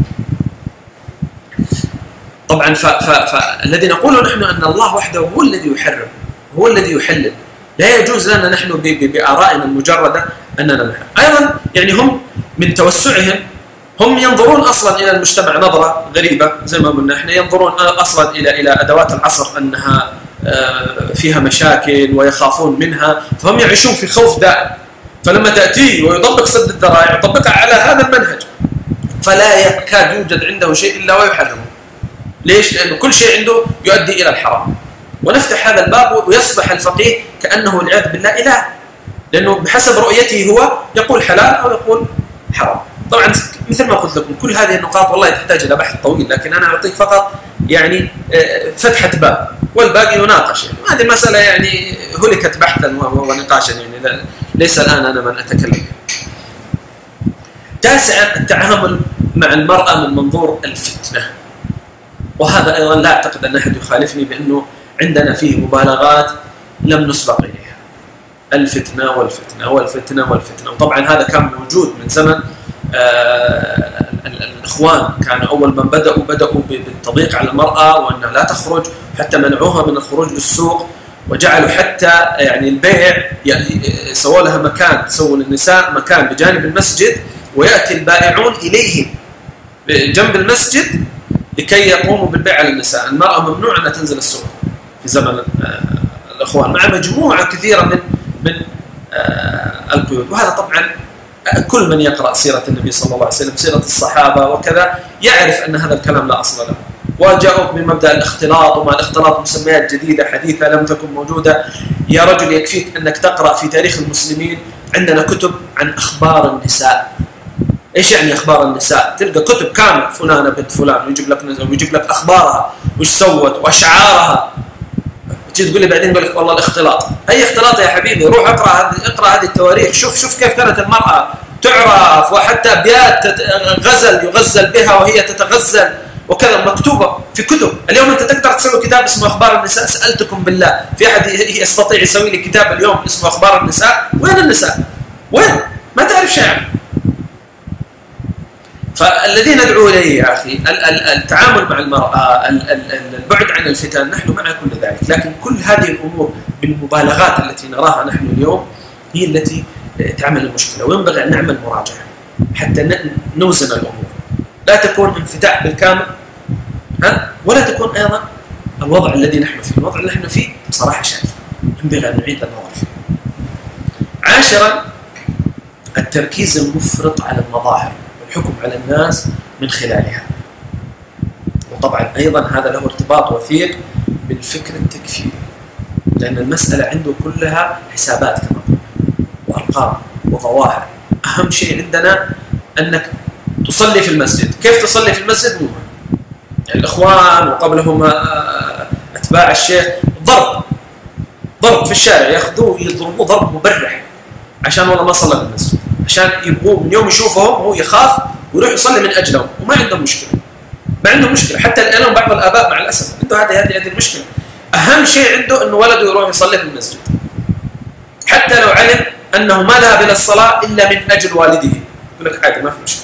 طبعا فالذي نقوله نحن أن الله وحده هو الذي يحرم، هو الذي يحلل، لا يجوز لنا نحن بآرائنا المجردة أننا نحرم. أيضا يعني هم من توسعهم هم ينظرون أصلا إلى المجتمع نظرة غريبة، زي ما قلنا احنا ينظرون أصلا إلى أدوات العصر أنها فيها مشاكل ويخافون منها، فهم يعيشون في خوف دائم. فلما تأتي ويطبق سد الذرائع يطبقها على هذا المنهج، فلا يكاد يوجد عنده شيء إلا ويحرمه. ليش؟ لأنه كل شيء عنده يؤدي إلى الحرام. ونفتح هذا الباب ويصبح الفقيه كأنه والعياذ بالله إله، لأنه بحسب رؤيته هو يقول حلال أو يقول حرام. طبعا مثل ما قلت لكم كل هذه النقاط والله تحتاج إلى بحث طويل، لكن أنا أعطيك فقط يعني فتحة باب. والباقي يناقش. يعني هذه المسألة يعني هلكت بحثا ونقاشا، يعني ليس الآن أنا من أتكلم. تاسعا التعامل مع المرأة من منظور الفتنة، وهذا أيضا لا أعتقد أن أحد يخالفني بأنه عندنا فيه مبالغات لم نسبق إليها. الفتنة والفتنة والفتنة والفتنة، وطبعا هذا كان موجود من زمن الإخوان. كانوا أول من بدأوا بالتضييق على المرأة وأنها لا تخرج، حتى منعوها من الخروج للسوق، وجعلوا حتى يعني البيع سووا لها مكان، سووا للنساء مكان بجانب المسجد، ويأتي البائعون إليهم جنب المسجد لكي يقوموا بالبيع على النساء. المرأة ممنوع أنها تنزل السوق في زمن الإخوان، مع مجموعة كثيرة من القيود. وهذا طبعا كل من يقرأ سيرة النبي صلى الله عليه وسلم، سيرة الصحابة وكذا، يعرف أن هذا الكلام لا أصل له. وجاءوك بمبدأ الاختلاط، وما الاختلاط مسميات جديدة حديثة لم تكن موجودة. يا رجل يكفيك أنك تقرأ في تاريخ المسلمين، عندنا كتب عن أخبار النساء. إيش يعني أخبار النساء؟ تلقى كتب كاملة، فلانة بنت فلان، ويجيب لك أخبارها وش سوت وأشعارها. تيجي تقول لي بعدين يقول لك والله الاختلاط. أي اختلاط يا حبيبي؟ روح اقرأ هذه التواريخ، شوف كيف كانت المرأة تعرف، وحتى أبيات يغزل بها وهي تتغزل وكذا، مكتوبة في كتب. اليوم أنت تقدر تسوي كتاب اسمه أخبار النساء؟ سألتكم بالله في أحد يستطيع يسوي لي كتاب اليوم اسمه أخبار النساء؟ وين النساء؟ وين؟ ما تعرف شيء عنه. فالذي ندعو إليه يا أخي التعامل مع المرأة، البعد عن الفتن، نحن مع كل ذلك، لكن كل هذه الأمور بالمبالغات التي نراها نحن اليوم هي التي تعمل المشكلة. وينبغي أن نعمل مراجعة حتى نوزن الأمور، لا تكون انفتاح بالكامل، ولا تكون أيضا الوضع الذي نحن فيه. الوضع اللي نحن فيه بصراحة شايف ينبغي أن نعيد النظر فيه. عاشرا التركيز المفرط على المظاهر والحكم على الناس من خلالها، وطبعا أيضا هذا له ارتباط وثيق بالفكر التكفيري، لأن المسألة عنده كلها حسابات كما قلنا وأرقام وظواهر. أهم شيء عندنا أنك تصلي في المسجد. كيف تصلي في المسجد؟ مهم. يعني الإخوان وقبلهم أتباع الشيخ ضرب في الشارع، يأخذوه يضربوه ضرب مبرح عشان والله ما صلى في المسجد، عشان يبغوه من يوم يشوفهم هو يخاف ويروح يصلي من أجلهم، وما عندهم مشكلة. ما عندهم مشكلة، حتى الآن بعض الآباء مع الأسف عنده هذه المشكلة. أهم شيء عنده أنه ولده يروح يصلي في المسجد، حتى لو علم أنه ما ذهب إلى الصلاة إلا من أجل والده، يقول لك عادي ما في مشكلة.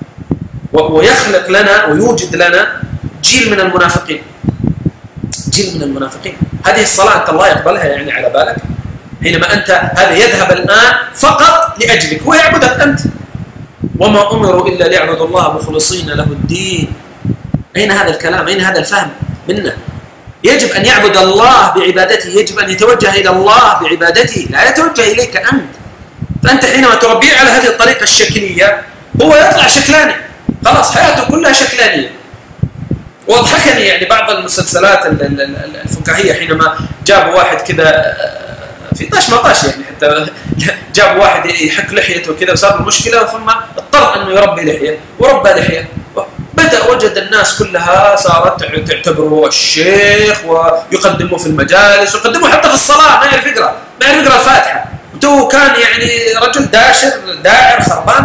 ويخلق لنا ويوجد لنا جيل من المنافقين، جيل من المنافقين. هذه الصلاة أنت الله يقبلها يعني على بالك؟ حينما أنت هذا يذهب الآن فقط لأجلك ويعبدك أنت. وما أمروا إلا ليعبدوا الله مخلصين له الدين. أين هذا الكلام؟ أين هذا الفهم منا؟ يجب أن يعبد الله بعبادته، يجب أن يتوجه إلى الله بعبادته، لا يتوجه إليك أنت. فأنت حينما تربيه على هذه الطريقة الشكلية هو يطلع شكلاني، خلاص حياته كلها شكلانية. واضحكني يعني بعض المسلسلات الفكاهية حينما جابوا واحد كذا في طاش ما طاش، يعني حتى جابوا واحد يحك لحيته كذا وصار مشكلة، ثم اضطر أنه يربي لحية وربى لحية. بدأ وجد الناس كلها صارت تعتبره الشيخ ويقدمه في المجالس ويقدمه حتى في الصلاة، ما يعرف يقرأ الفاتحة، وتو كان يعني رجل داعر خربان،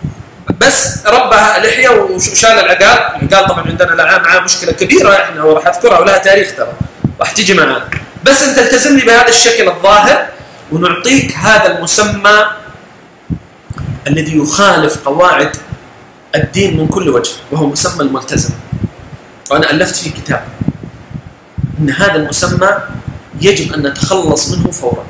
بس ربى لحية وشال العقال طبعا عندنا الآن معاه مشكلة كبيرة احنا وراح أذكرها ولها تاريخ ترى راح تيجي معنا. بس أنت التزمني بهذا الشكل الظاهر ونعطيك هذا المسمى الذي يخالف قواعد الدين من كل وجه، وهو مسمى الملتزم. وأنا ألفت فيه كتاب أن هذا المسمى يجب أن نتخلص منه فورا،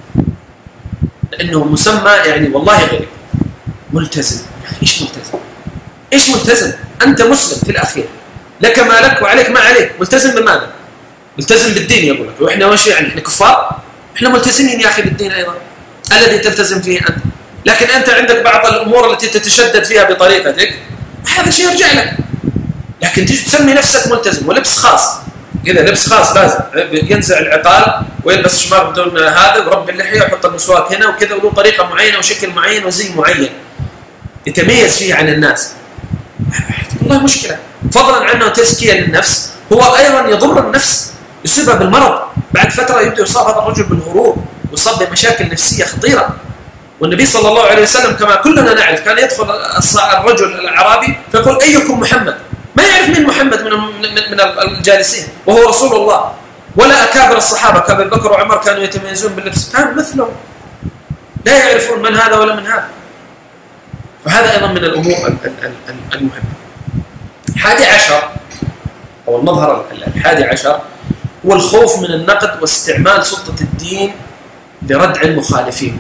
لأنه مسمى يعني والله غريب. ملتزم، إيش ملتزم؟ إيش ملتزم؟ أنت مسلم في الأخير، لك ما لك وعليك ما عليك. ملتزم بماذا؟ ملتزم بالدين يقول لك، وإحنا وش يعني إحنا كفار؟ إحنا ملتزمين يا أخي بالدين أيضا الذي تلتزم فيه أنت، لكن أنت عندك بعض الأمور التي تتشدد فيها بطريقتك، هذا شيء يرجع لك. لكن تيجي تسمي نفسك ملتزم ولبس خاص كذا، لبس خاص لازم ينزع العقال ويلبس شمار بدون هذا ورب اللحية ويحط المسواك هنا وكذا، وله طريقة معينة وشكل معين وزي معين يتميز فيه عن الناس. والله مشكلة. فضلا عنه تزكية للنفس، هو أيضا يضر النفس يصيبها بالمرض، بعد فترة يبدأ يصاب هذا الرجل بالغرور ويصاب بمشاكل نفسية خطيرة. والنبي صلى الله عليه وسلم كما كلنا نعرف كان يدخل الرجل الأعرابي فيقول أيكم محمد؟ ما يعرف من محمد من الجالسين وهو رسول الله. ولا أكابر الصحابة كأبي بكر وعمر كانوا يتميزون باللبس، كانوا مثلهم لا يعرفون من هذا ولا من هذا. وهذا أيضا من الأمور المهمة. 11 أو المظهر 11 هو الخوف من النقد واستعمال سلطة الدين لردع المخالفين.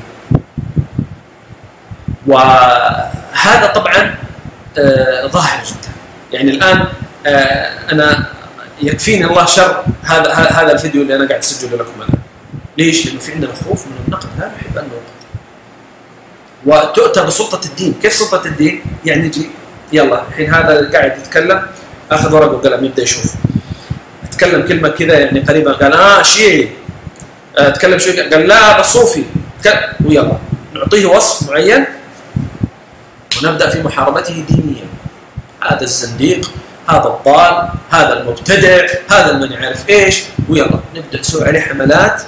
وهذا طبعا ظاهر جدا. يعني الآن أنا يكفيني الله شر هذا الفيديو اللي أنا قاعد أسجله لكم الآن. ليش؟ لأنه في عندنا خوف من النقد، لا نحب أن ننقد. وتؤتى بسلطة الدين. كيف سلطة الدين؟ يعني يجي يلا الحين هذا قاعد يتكلم، أخذ ورقة وقلم يبدأ يشوف، تكلم كلمة كذا يعني قريبا قال شيعي، تكلم شوي قال لا هذا صوفي، ويلا نعطيه وصف معين ونبدأ في محاربته دينيا. هذا الزنديق، هذا الضال، هذا المبتدع، هذا من يعرف ايش، ويلا نبدأ نسوي عليه حملات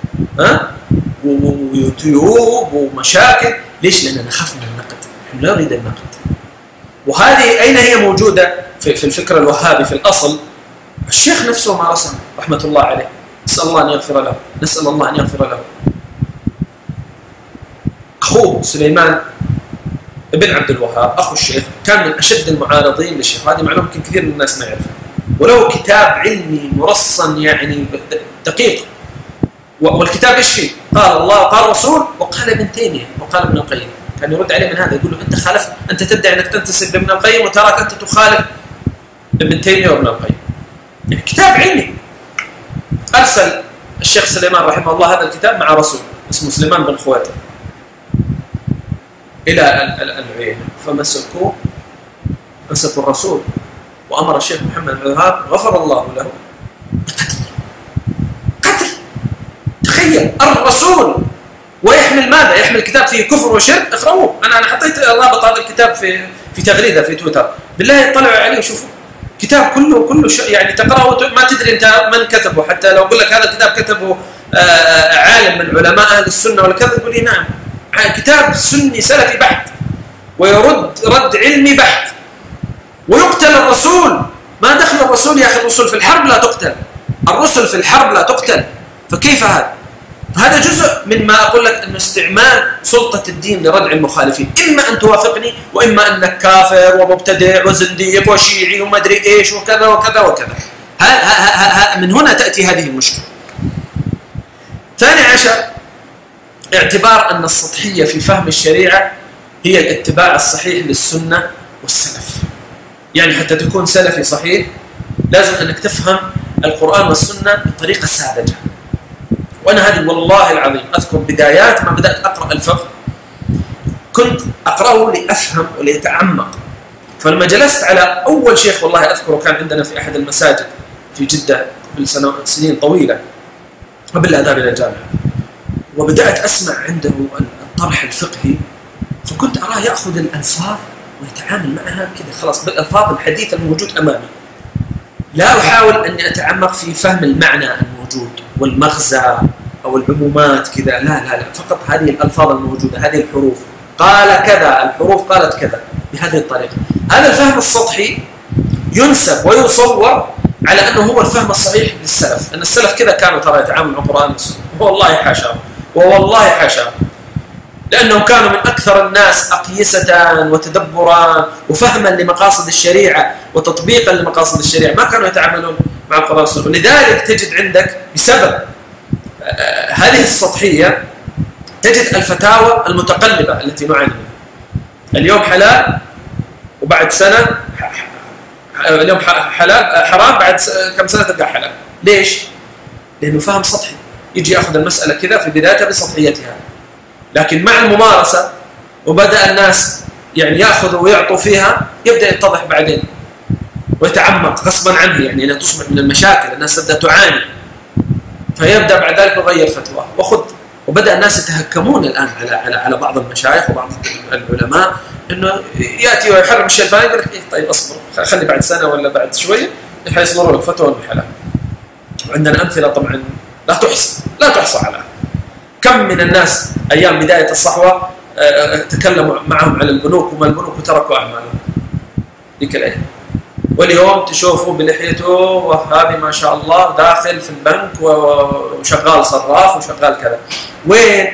ويوتيوب ومشاكل. ليش؟ لأننا نخاف من النقد، نحن لا نريد النقد. وهذه أين هي موجودة؟ في الفكر الوهابي في الأصل. الشيخ نفسه مارسها رحمة الله عليه، نسأل الله أن يغفر له، نسأل الله أن يغفر له. أخوه سليمان ابن عبد الوهاب أخو الشيخ كان من أشد المعارضين للشيخ، هذه معلومة يمكن كثير من الناس ما يعرفها. وله كتاب علمي مرصن يعني دقيق. والكتاب ايش فيه؟ قال الله وقال رسول وقال ابن تيمية وقال ابن القيم. كان يرد عليه من هذا، يقول له أنت خالفت، أنت تدعي أنك تنتسب لابن القيم وتراك أنت تخالف ابن تيمية وابن القيم. يعني كتاب علمي. أرسل الشيخ سليمان رحمه الله هذا الكتاب مع رسول اسمه سليمان بن خواتم إلى العيينة، فمسكوا الرسول وأمر الشيخ محمد بن الوهاب غفر الله له قتل. تخيل الرسول ويحمل ماذا؟ يحمل كتاب فيه كفر وشرك. اقرأوه، أنا حطيت رابط هذا الكتاب في تغريدة في تويتر، بالله اطلعوا عليه وشوفوا. كتاب كله يعني تقرأه ما تدري أنت من كتبه. حتى لو أقول لك هذا الكتاب كتبه عالم من علماء أهل السنة ولا كذا، تقول لي نعم، كتاب سني سلفي بحت ويرد رد علمي بحت. ويقتل الرسول. ما دخل الرسول يا أخي؟ الرسل في الحرب لا تقتل، الرسل في الحرب لا تقتل. فكيف هذا؟ هذا جزء من ما أقول لك أن استعمال سلطة الدين لردع المخالفين. إما أن توافقني وإما أنك كافر ومبتدع وزنديق وشيعي وما أدري إيش وكذا وكذا وكذا. من هنا تأتي هذه المشكلة. 12 اعتبار أن السطحية في فهم الشريعة هي الاتباع الصحيح للسنة والسلف. يعني حتى تكون سلفي صحيح لازم أنك تفهم القرآن والسنة بطريقة ساذجة. وأنا هذه والله العظيم أذكر بدايات ما بدأت أقرأ الفقه كنت أقرأه لأفهم وليتعمق. فلما جلست على أول شيخ والله أذكره كان عندنا في أحد المساجد في جدة قبل سنين طويلة قبل الأذهاب إلى الجامعة، وبدأت أسمع عنده الطرح الفقهي، فكنت أراه يأخذ الألفاظ ويتعامل معها كذا خلاص بالألفاظ الحديث الموجود أمامي. لا أحاول أني أتعمق في فهم المعنى الموجود والمغزى أو العمومات كذا، لا، فقط هذه الألفاظ الموجودة، هذه الحروف قال كذا، الحروف قالت كذا، بهذه الطريقة. هذا الفهم السطحي ينسب ويصور على أنه هو الفهم الصحيح للسلف، أن السلف كذا كانوا ترى يتعاملوا مع القرآن والسنة. والله حاشا، والله حاشا، لأنهم كانوا من أكثر الناس أقيسة وتدبرا وفهما لمقاصد الشريعة وتطبيقا لمقاصد الشريعة، ما كانوا يتعاملون مع القرآن والسنة. ولذلك تجد عندك بسبب هذه السطحية تجد الفتاوى المتقلبة التي نعاني منها. اليوم حلال وبعد سنة اليوم حلال حرام، بعد كم سنة تلقى حلال. ليش؟ لأنه فهم سطحي، يجي يأخذ المسألة كذا في بدايتها بسطحيتها، لكن مع الممارسة وبدأ الناس يعني يأخذوا ويعطوا فيها يبدأ يتضح بعدين ويتعمق غصبا عنه، يعني أنها تصبح من المشاكل، الناس تبدأ تعاني، فيبدأ بعد ذلك يغير فتواه وخذ. وبدأ الناس يتهكمون الآن على بعض المشايخ وبعض العلماء، إنه يأتي ويحرم الشيء الفلاني يقول لك إيه طيب أصبر خلي بعد سنة ولا بعد شوية حيصدروا لك فتوى بالحلال. وعندنا أمثلة طبعا لا تحصى على كم من الناس أيام بداية الصحوة تكلموا معهم على البنوك وما البنوك وتركوا أعمالهم ذيك الأيام، واليوم تشوفوا بلحيته وهذه ما شاء الله داخل في البنك وشغال صراف وشغال كذا. وين؟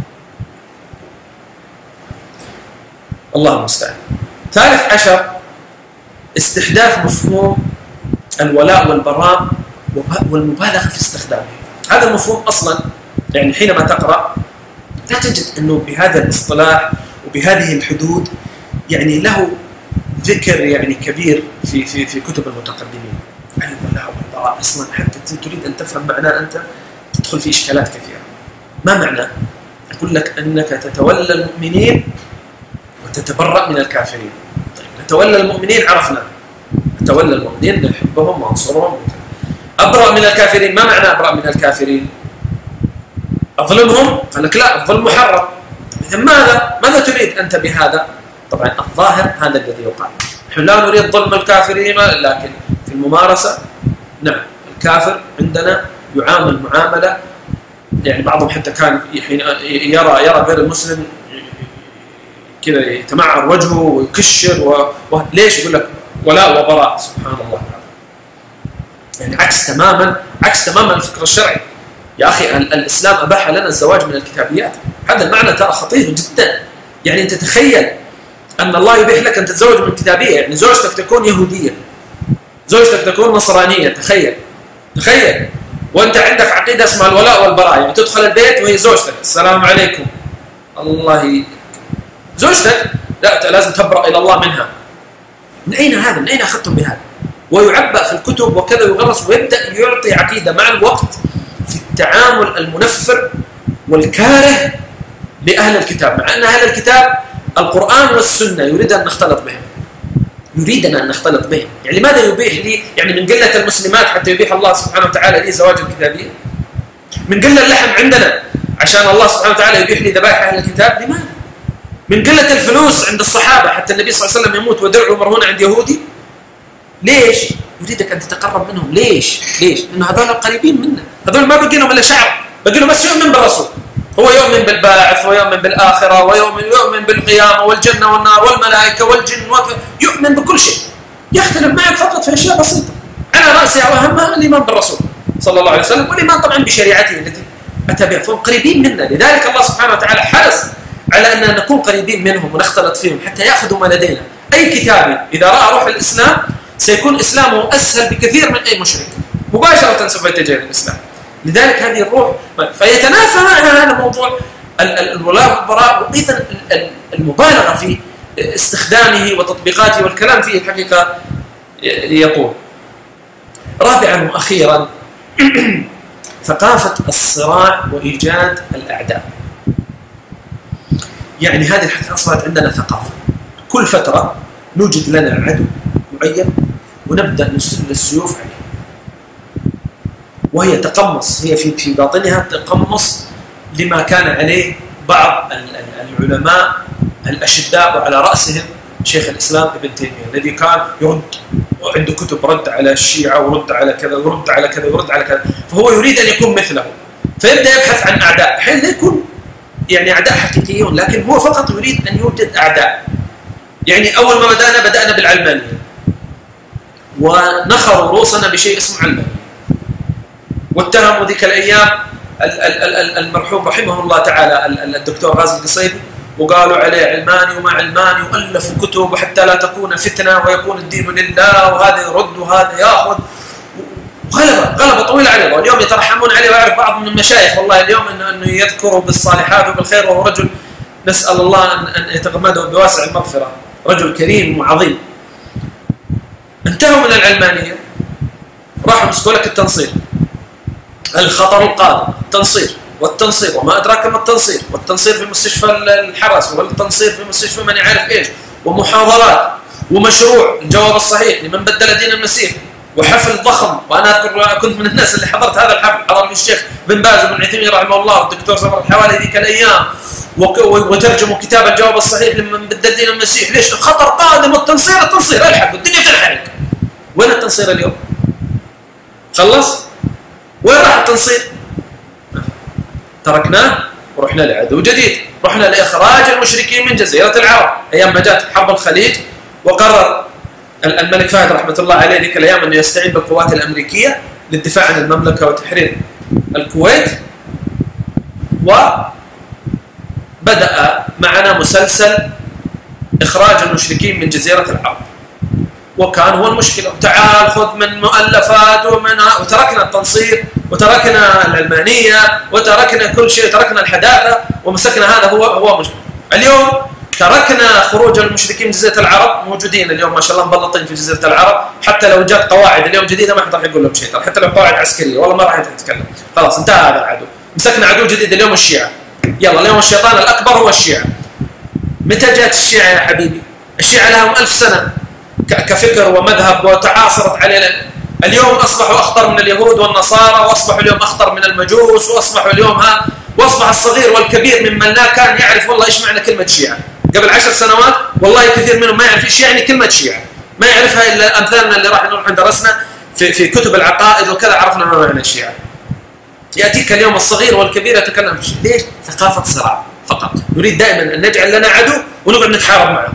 الله المستعان. ثالث عشر استحداث مفهوم الولاء والبراء والمبالغة في استخدامه. هذا المفهوم أصلا يعني حينما تقرأ لا تجد أنه بهذا الاصطلاح وبهذه الحدود يعني له ذكر يعني كبير في كتب المتقدمين. يعني الولاء والبراء أصلا حتى تريد أن تفهم معناه أنت تدخل في إشكالات كثيرة. ما معناه؟ يقول لك أنك تتولى المؤمنين وتتبرأ من الكافرين. طيب نتولى المؤمنين عرفنا، نتولى المؤمنين نحبهم وانصرهم. أبرأ من الكافرين، ما معنى أبرأ من الكافرين؟ أظلمهم؟ قال لك لا، الظلم محرم. إذا ماذا تريد أنت بهذا؟ طبعا الظاهر هذا الذي يقال، نحن لا نريد ظلم الكافرين، لكن في الممارسة نعم الكافر عندنا يعامل معاملة يعني بعضهم حتى كان حين يرى غير المسلم كذا يتمعر وجهه ويكشر ليش؟ يقول لك ولاء وبراء. سبحان الله، يعني عكس تماما الفكر الشرعي. يا أخي الإسلام أباح لنا الزواج من الكتابيات، هذا المعنى ترى خطير جدا. يعني أنت تخيل أن الله يبيح لك أن تتزوج من كتابية، يعني زوجتك تكون يهودية، زوجتك تكون نصرانية. تخيل وأنت عندك عقيدة اسمها الولاء والبراء، يعني تدخل البيت وهي زوجتك، السلام عليكم الله زوجتك، لا لازم تبرأ إلى الله منها. من أين هذا؟ من أين أخذتم بهذا؟ ويعبأ في الكتب وكذا ويغرس، ويبدأ يعطي عقيدة مع الوقت في التعامل المنفر والكاره لأهل الكتاب، مع أن أهل الكتاب القرآن والسنة يريد أن نختلط بهم، يريدنا أن نختلط بهم. يعني لماذا يبيح لي يعني من قلة المسلمات حتى يبيح الله سبحانه وتعالى لي زواج الكتابية؟ من قلة اللحم عندنا عشان الله سبحانه وتعالى يبيح لي ذبائح أهل الكتاب؟ لماذا؟ من قلة الفلوس عند الصحابة حتى النبي صلى الله عليه وسلم يموت ودرعه مرهون عند يهودي؟ ليش؟ يريدك أن تتقرب منهم. ليش؟ لأنه هذول قريبين منا، هذول ما بقي لهم إلا شعر، بقي لهم بس يؤمن بالرسول، هو يؤمن بالباعث ويؤمن بالآخرة ويؤمن بالقيامة والجنة والنار والملائكة والجن يؤمن بكل شيء، يختلف معك فقط في أشياء بسيطة على رأسها وأهمها الإيمان بالرسول صلى الله عليه وسلم والإيمان طبعا بشريعته التي أتى بها، فهم قريبين منا. لذلك الله سبحانه وتعالى حرص على أن نكون قريبين منهم ونختلط فيهم حتى يأخذوا ما لدينا. أي كتابي إذا رأى روح الإسلام سيكون إسلامه أسهل بكثير من أي مشرك، مباشرة سوف يتجه الإسلام. لذلك هذه الروح فيتنافى معها هذا موضوع الولاء والبراء، وأيضا المبالغة في استخدامه وتطبيقاته والكلام فيه الحقيقة يطول. رابعا وأخيرا ثقافة الصراع وإيجاد الأعداء. يعني هذه الحقيقة أصبحت عندنا ثقافة، كل فترة نوجد لنا عدو معين ونبدأ نسل السيوف عليه، وهي تقمص، هي في باطنها تقمص لما كان عليه بعض العلماء الأشداء وعلى رأسهم شيخ الإسلام ابن تيمية، الذي كان يرد وعنده كتب رد على الشيعة ورد على كذا ورد على كذا ورد على كذا، فهو يريد أن يكون مثله، فيبدأ يبحث عن أعداء، حين لا يكون يعني أعداء حقيقيون، لكن هو فقط يريد أن يوجد أعداء. يعني أول ما بدأنا بالعلمانية ونخروا رؤوسنا بشيء اسمه علمانية، واتهموا ذيك الأيام المرحوم رحمه الله تعالى الدكتور غازي القصيبي وقالوا عليه علماني وما علماني، وألفوا كتب وحتى لا تكون فتنة ويكون الدين لله، وهذا يرد وهذا يأخذ، غلبة طويلة عليه. واليوم يترحمون عليه، ويعرف بعض من المشايخ والله اليوم أنه يذكره بالصالحات وبالخير، وهو رجل نسأل الله أن يتغمده بواسع المغفرة، رجل كريم وعظيم. انتهوا من العلمانية، راحوا مسكوا لك التنصير، الخطر القادم التنصير والتنصير وما أدراك ما التنصير، والتنصير في مستشفى الحرس، والتنصير في مستشفى من يعرف إيش، ومحاضرات ومشروع الجواب الصحيح لمن بدل دين المسيح، وحفل ضخم. وأنا أذكر كنت من الناس اللي حضرت هذا الحفل، حضر الشيخ بن باز وابن عثيمين رحمه الله والدكتور سمر الحوالي ذيك الأيام، وترجموا كتاب الجواب الصحيح لمن بدل دين المسيح. ليش؟ الخطر قادم، التنصير الحق، الدنيا تنحرق. وين التنصير اليوم؟ خلص؟ وين راح التنصير؟ تركناه ورحنا لعدو جديد، رحنا لإخراج المشركين من جزيرة العرب أيام ما جاءت حرب الخليج، وقرر الملك فهد رحمة الله عليه ذيك الأيام أنه يستعين بالقوات الأمريكية للدفاع عن المملكة وتحرير الكويت. وبدأ معنا مسلسل إخراج المشركين من جزيرة العرب، وكان هو المشكلة. تعال خذ من مؤلفات وتركنا التنصير وتركنا العلمانية وتركنا كل شيء، تركنا الحداثة ومسكنا هذا هو مشكلة. اليوم تركنا خروج المشركين من جزيرة العرب، موجودين اليوم ما شاء الله مبلطين في جزيرة العرب، حتى لو جات قواعد اليوم جديدة ما حد راح يقول لهم شيء، حتى لو قواعد عسكرية والله ما راح يتكلم، خلاص انتهى هذا العدو. مسكنا عدو جديد اليوم الشيعة، يلا اليوم الشيطان الأكبر هو الشيعة. متى جاءت الشيعة يا حبيبي؟ الشيعة لهم 1000 سنة كفكر ومذهب وتعاصرت علينا. اليوم أصبحوا أخطر من اليهود والنصارى، وأصبحوا اليوم أخطر من المجوس، وأصبحوا اليوم وأصبح الصغير والكبير ممن لا كان يعرف والله إيش معنى كلمة شيعة. قبل 10 سنوات والله كثير منهم ما يعرف إيش يعني كلمة شيعة، ما يعرفها إلا أمثالنا اللي راح نروح درسنا في كتب العقائد وكذا عرفنا ما معنى الشيعة. يأتيك اليوم الصغير والكبير يتكلم في الشيعة. ليش؟ ثقافة صراع فقط، نريد دائما أن نجعل لنا عدو ونقعد نتحارب معه.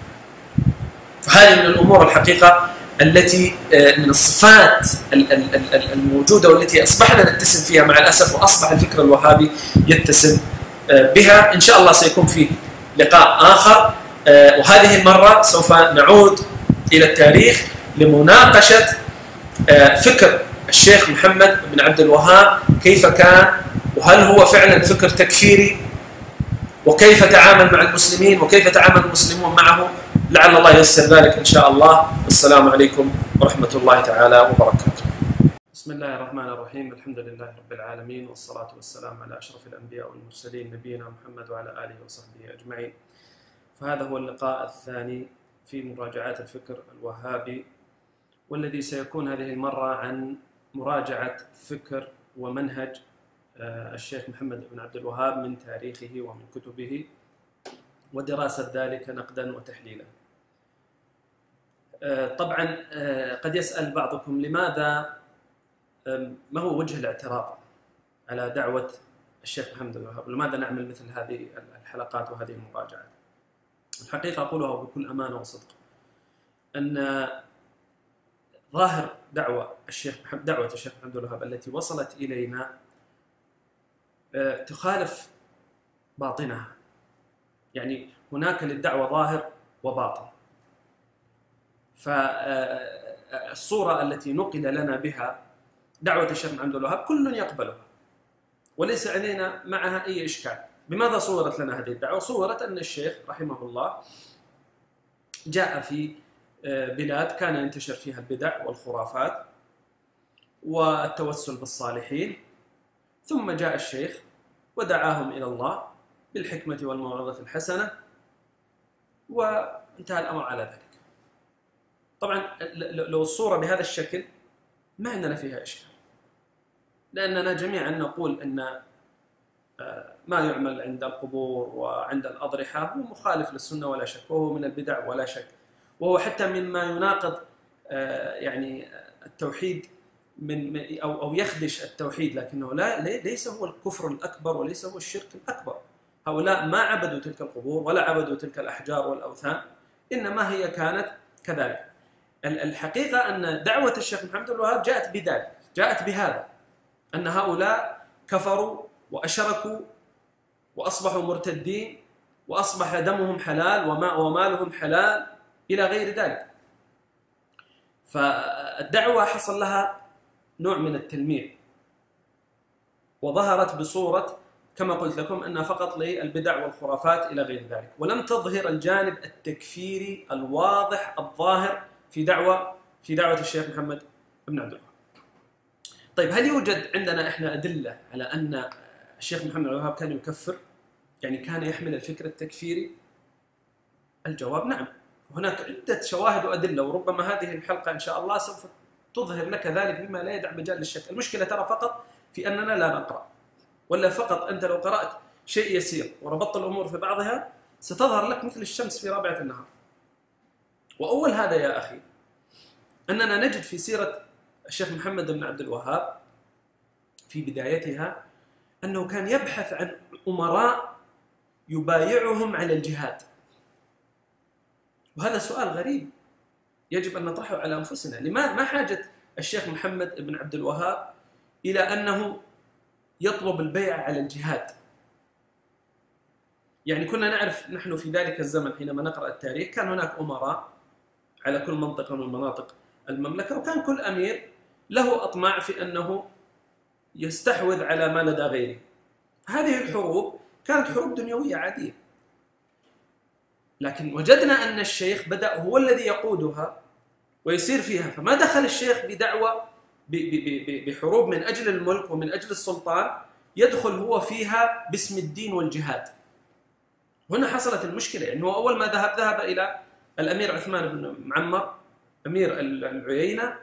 فهذه من الأمور الحقيقة التي من الصفات الموجودة والتي أصبحنا نتسم فيها مع الأسف، وأصبح الفكر الوهابي يتسم بها. إن شاء الله سيكون في لقاء آخر، وهذه المرة سوف نعود إلى التاريخ لمناقشة فكر الشيخ محمد بن عبد الوهاب، كيف كان وهل هو فعلا فكر تكفيري، وكيف تعامل مع المسلمين وكيف تعامل المسلمون معه. لعل الله ييسر ذلك إن شاء الله. والسلام عليكم ورحمة الله تعالى وبركاته. بسم الله الرحمن الرحيم، الحمد لله رب العالمين، والصلاة والسلام على أشرف الأنبياء والمرسلين نبينا محمد وعلى آله وصحبه أجمعين. فهذا هو اللقاء الثاني في مراجعات الفكر الوهابي، والذي سيكون هذه المرة عن مراجعة فكر ومنهج الشيخ محمد بن عبد الوهاب من تاريخه ومن كتبه، ودراسة ذلك نقدا وتحليلا. طبعا قد يسأل بعضكم لماذا، ما هو وجه الاعتراض على دعوة الشيخ محمد بن الوهاب، ولماذا نعمل مثل هذه الحلقات وهذه المراجعات؟ الحقيقة أقولها بكل أمانة وصدق، أن ظاهر دعوة الشيخ محمد بن الوهاب التي وصلت إلينا تخالف باطنها. يعني هناك للدعوة ظاهر وباطن، فالصورة التي نقل لنا بها دعوة الشيخ محمد بن الوهاب كل يقبلها وليس علينا معها أي إشكال. بماذا صورت لنا هذه الدعوة؟ صورت أن الشيخ رحمه الله جاء في بلاد كان ينتشر فيها البدع والخرافات والتوسل بالصالحين، ثم جاء الشيخ ودعاهم إلى الله بالحكمة والموعظة الحسنة، وانتهى الأمر على ذلك. طبعا لو الصورة بهذا الشكل ما عندنا فيها إشكال، لأننا جميعا نقول أن ما يعمل عند القبور وعند الأضرحة هو مخالف للسنة ولا شك، وهو من البدع ولا شك، وهو حتى مما يناقض يعني التوحيد أو يخدش التوحيد، لكنه ليس هو الكفر الأكبر وليس هو الشرك الأكبر. هؤلاء ما عبدوا تلك القبور ولا عبدوا تلك الأحجار والأوثان، إنما هي كانت كذلك. الحقيقة أن دعوة الشيخ محمد بن الوهاب جاءت بذلك، جاءت بهذا، أن هؤلاء كفروا وأشركوا وأصبحوا مرتدين وأصبح دمهم حلال ومالهم حلال إلى غير ذلك. فالدعوة حصل لها نوع من التلميع، وظهرت بصورة كما قلت لكم أنها فقط للبدع والخرافات إلى غير ذلك، ولم تظهر الجانب التكفيري الواضح الظاهر في دعوة الشيخ محمد بن عبد الوهاب. طيب، هل يوجد عندنا إحنا أدلة على أن الشيخ محمد بن عبد الوهاب كان يكفر؟ يعني كان يحمل الفكر التكفيري؟ الجواب نعم، هناك عدة شواهد وأدلة، وربما هذه الحلقة إن شاء الله سوف تظهر لك ذلك بما لا يدع مجال للشك. المشكلة ترى فقط في أننا لا نقرأ، ولا فقط أنت لو قرأت شيء يسير وربطت الأمور في بعضها ستظهر لك مثل الشمس في رابعة النهار. وأول هذا يا أخي أننا نجد في سيرة الشيخ محمد بن عبد الوهاب في بدايتها أنه كان يبحث عن أمراء يبايعهم على الجهاد. وهذا سؤال غريب يجب أن نطرحه على أنفسنا. ما حاجة الشيخ محمد بن عبد الوهاب إلى أنه يطلب البيعة على الجهاد؟ يعني كنا نعرف نحن في ذلك الزمن حينما نقرأ التاريخ كان هناك أمراء على كل منطقة من مناطق المملكة، وكان كل أمير له أطماع في أنه يستحوذ على ما لدى غيره. هذه الحروب كانت حروب دنيوية عادية، لكن وجدنا أن الشيخ بدأ هو الذي يقودها ويسير فيها. فما دخل الشيخ بدعوة بحروب من أجل الملك ومن أجل السلطان، يدخل هو فيها باسم الدين والجهاد. هنا حصلت المشكلة. يعني هو أول ما ذهب إلى الأمير عثمان بن معمر أمير العيينة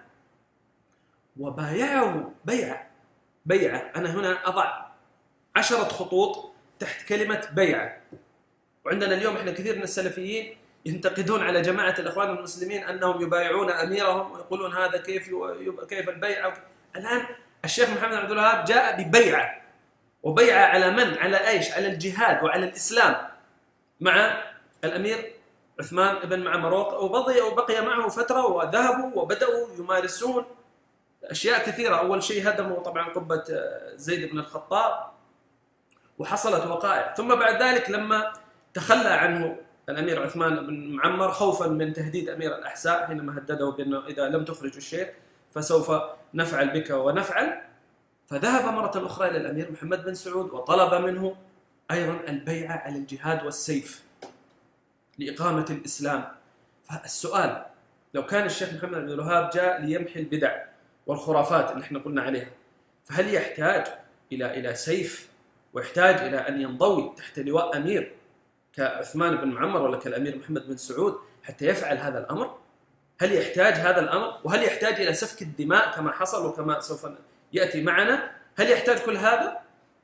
وبايعه بيعة. أنا هنا أضع 10 خطوط تحت كلمة بيعة. وعندنا اليوم إحنا كثير من السلفيين ينتقدون على جماعة الإخوان المسلمين أنهم يبايعون أميرهم ويقولون هذا كيف البيعة. الآن الشيخ محمد بن عبد الوهاب جاء ببيعة، وبيعة على من؟ على إيش؟ على الجهاد وعلى الإسلام مع الأمير عثمان بن معمر. وبقي معه فترة وذهبوا وبدأوا يمارسون أشياء كثيرة. أول شيء هدموا طبعا قبة زيد بن الخطاب وحصلت وقائع. ثم بعد ذلك لما تخلى عنه الأمير عثمان بن معمر خوفا من تهديد أمير الأحساء حينما هدده بأنه إذا لم تخرج الشيخ فسوف نفعل بك ونفعل، فذهب مرة أخرى إلى الأمير محمد بن سعود وطلب منه أيضا البيعة على الجهاد والسيف لإقامة الإسلام. فالسؤال لو كان الشيخ محمد بن الوهاب جاء ليمحي البدع والخرافات اللي احنا قلنا عليها، فهل يحتاج إلى سيف ويحتاج إلى أن ينضوي تحت لواء أمير كعثمان بن معمر ولا كالأمير محمد بن سعود حتى يفعل هذا الأمر؟ هل يحتاج هذا الأمر؟ وهل يحتاج إلى سفك الدماء كما حصل وكما سوف يأتي معنا؟ هل يحتاج كل هذا؟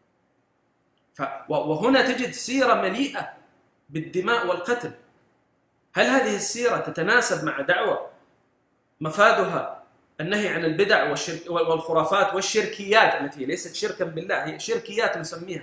وهنا تجد سيرة مليئة بالدماء والقتل. هل هذه السيرة تتناسب مع دعوة مفادها النهي عن البدع والخرافات والشركيات التي ليست شركا بالله، هي شركيات نسميها؟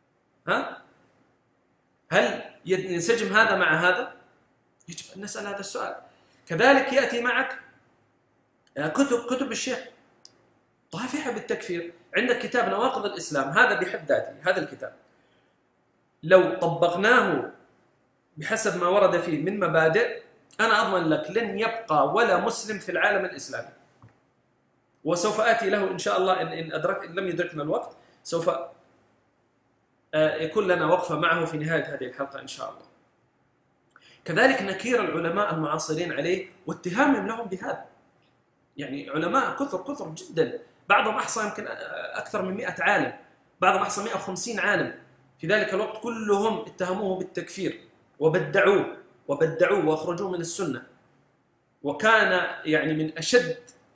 هل ينسجم هذا مع هذا؟ يجب أن نسأل هذا السؤال. كذلك يأتي معك كتب الشيخ طافحة بالتكفير. عندك كتاب نواقض الإسلام، هذا بحد ذاته هذا الكتاب لو طبقناه بحسب ما ورد فيه من مبادئ، أنا أضمن لك لن يبقى ولا مسلم في العالم الإسلامي. وسوف آتي له إن شاء الله إن لم يدركنا الوقت، سوف يكون لنا وقفة معه في نهاية هذه الحلقة إن شاء الله. كذلك نكير العلماء المعاصرين عليه واتهامهم لهم بهذا. يعني علماء كثر جدا، بعضهم أحصى يمكن أكثر من 100 عالم، بعضهم أحصى 150 عالم في ذلك الوقت، كلهم اتهموه بالتكفير وبدعوه واخرجوه من السنة. وكان يعني من أشد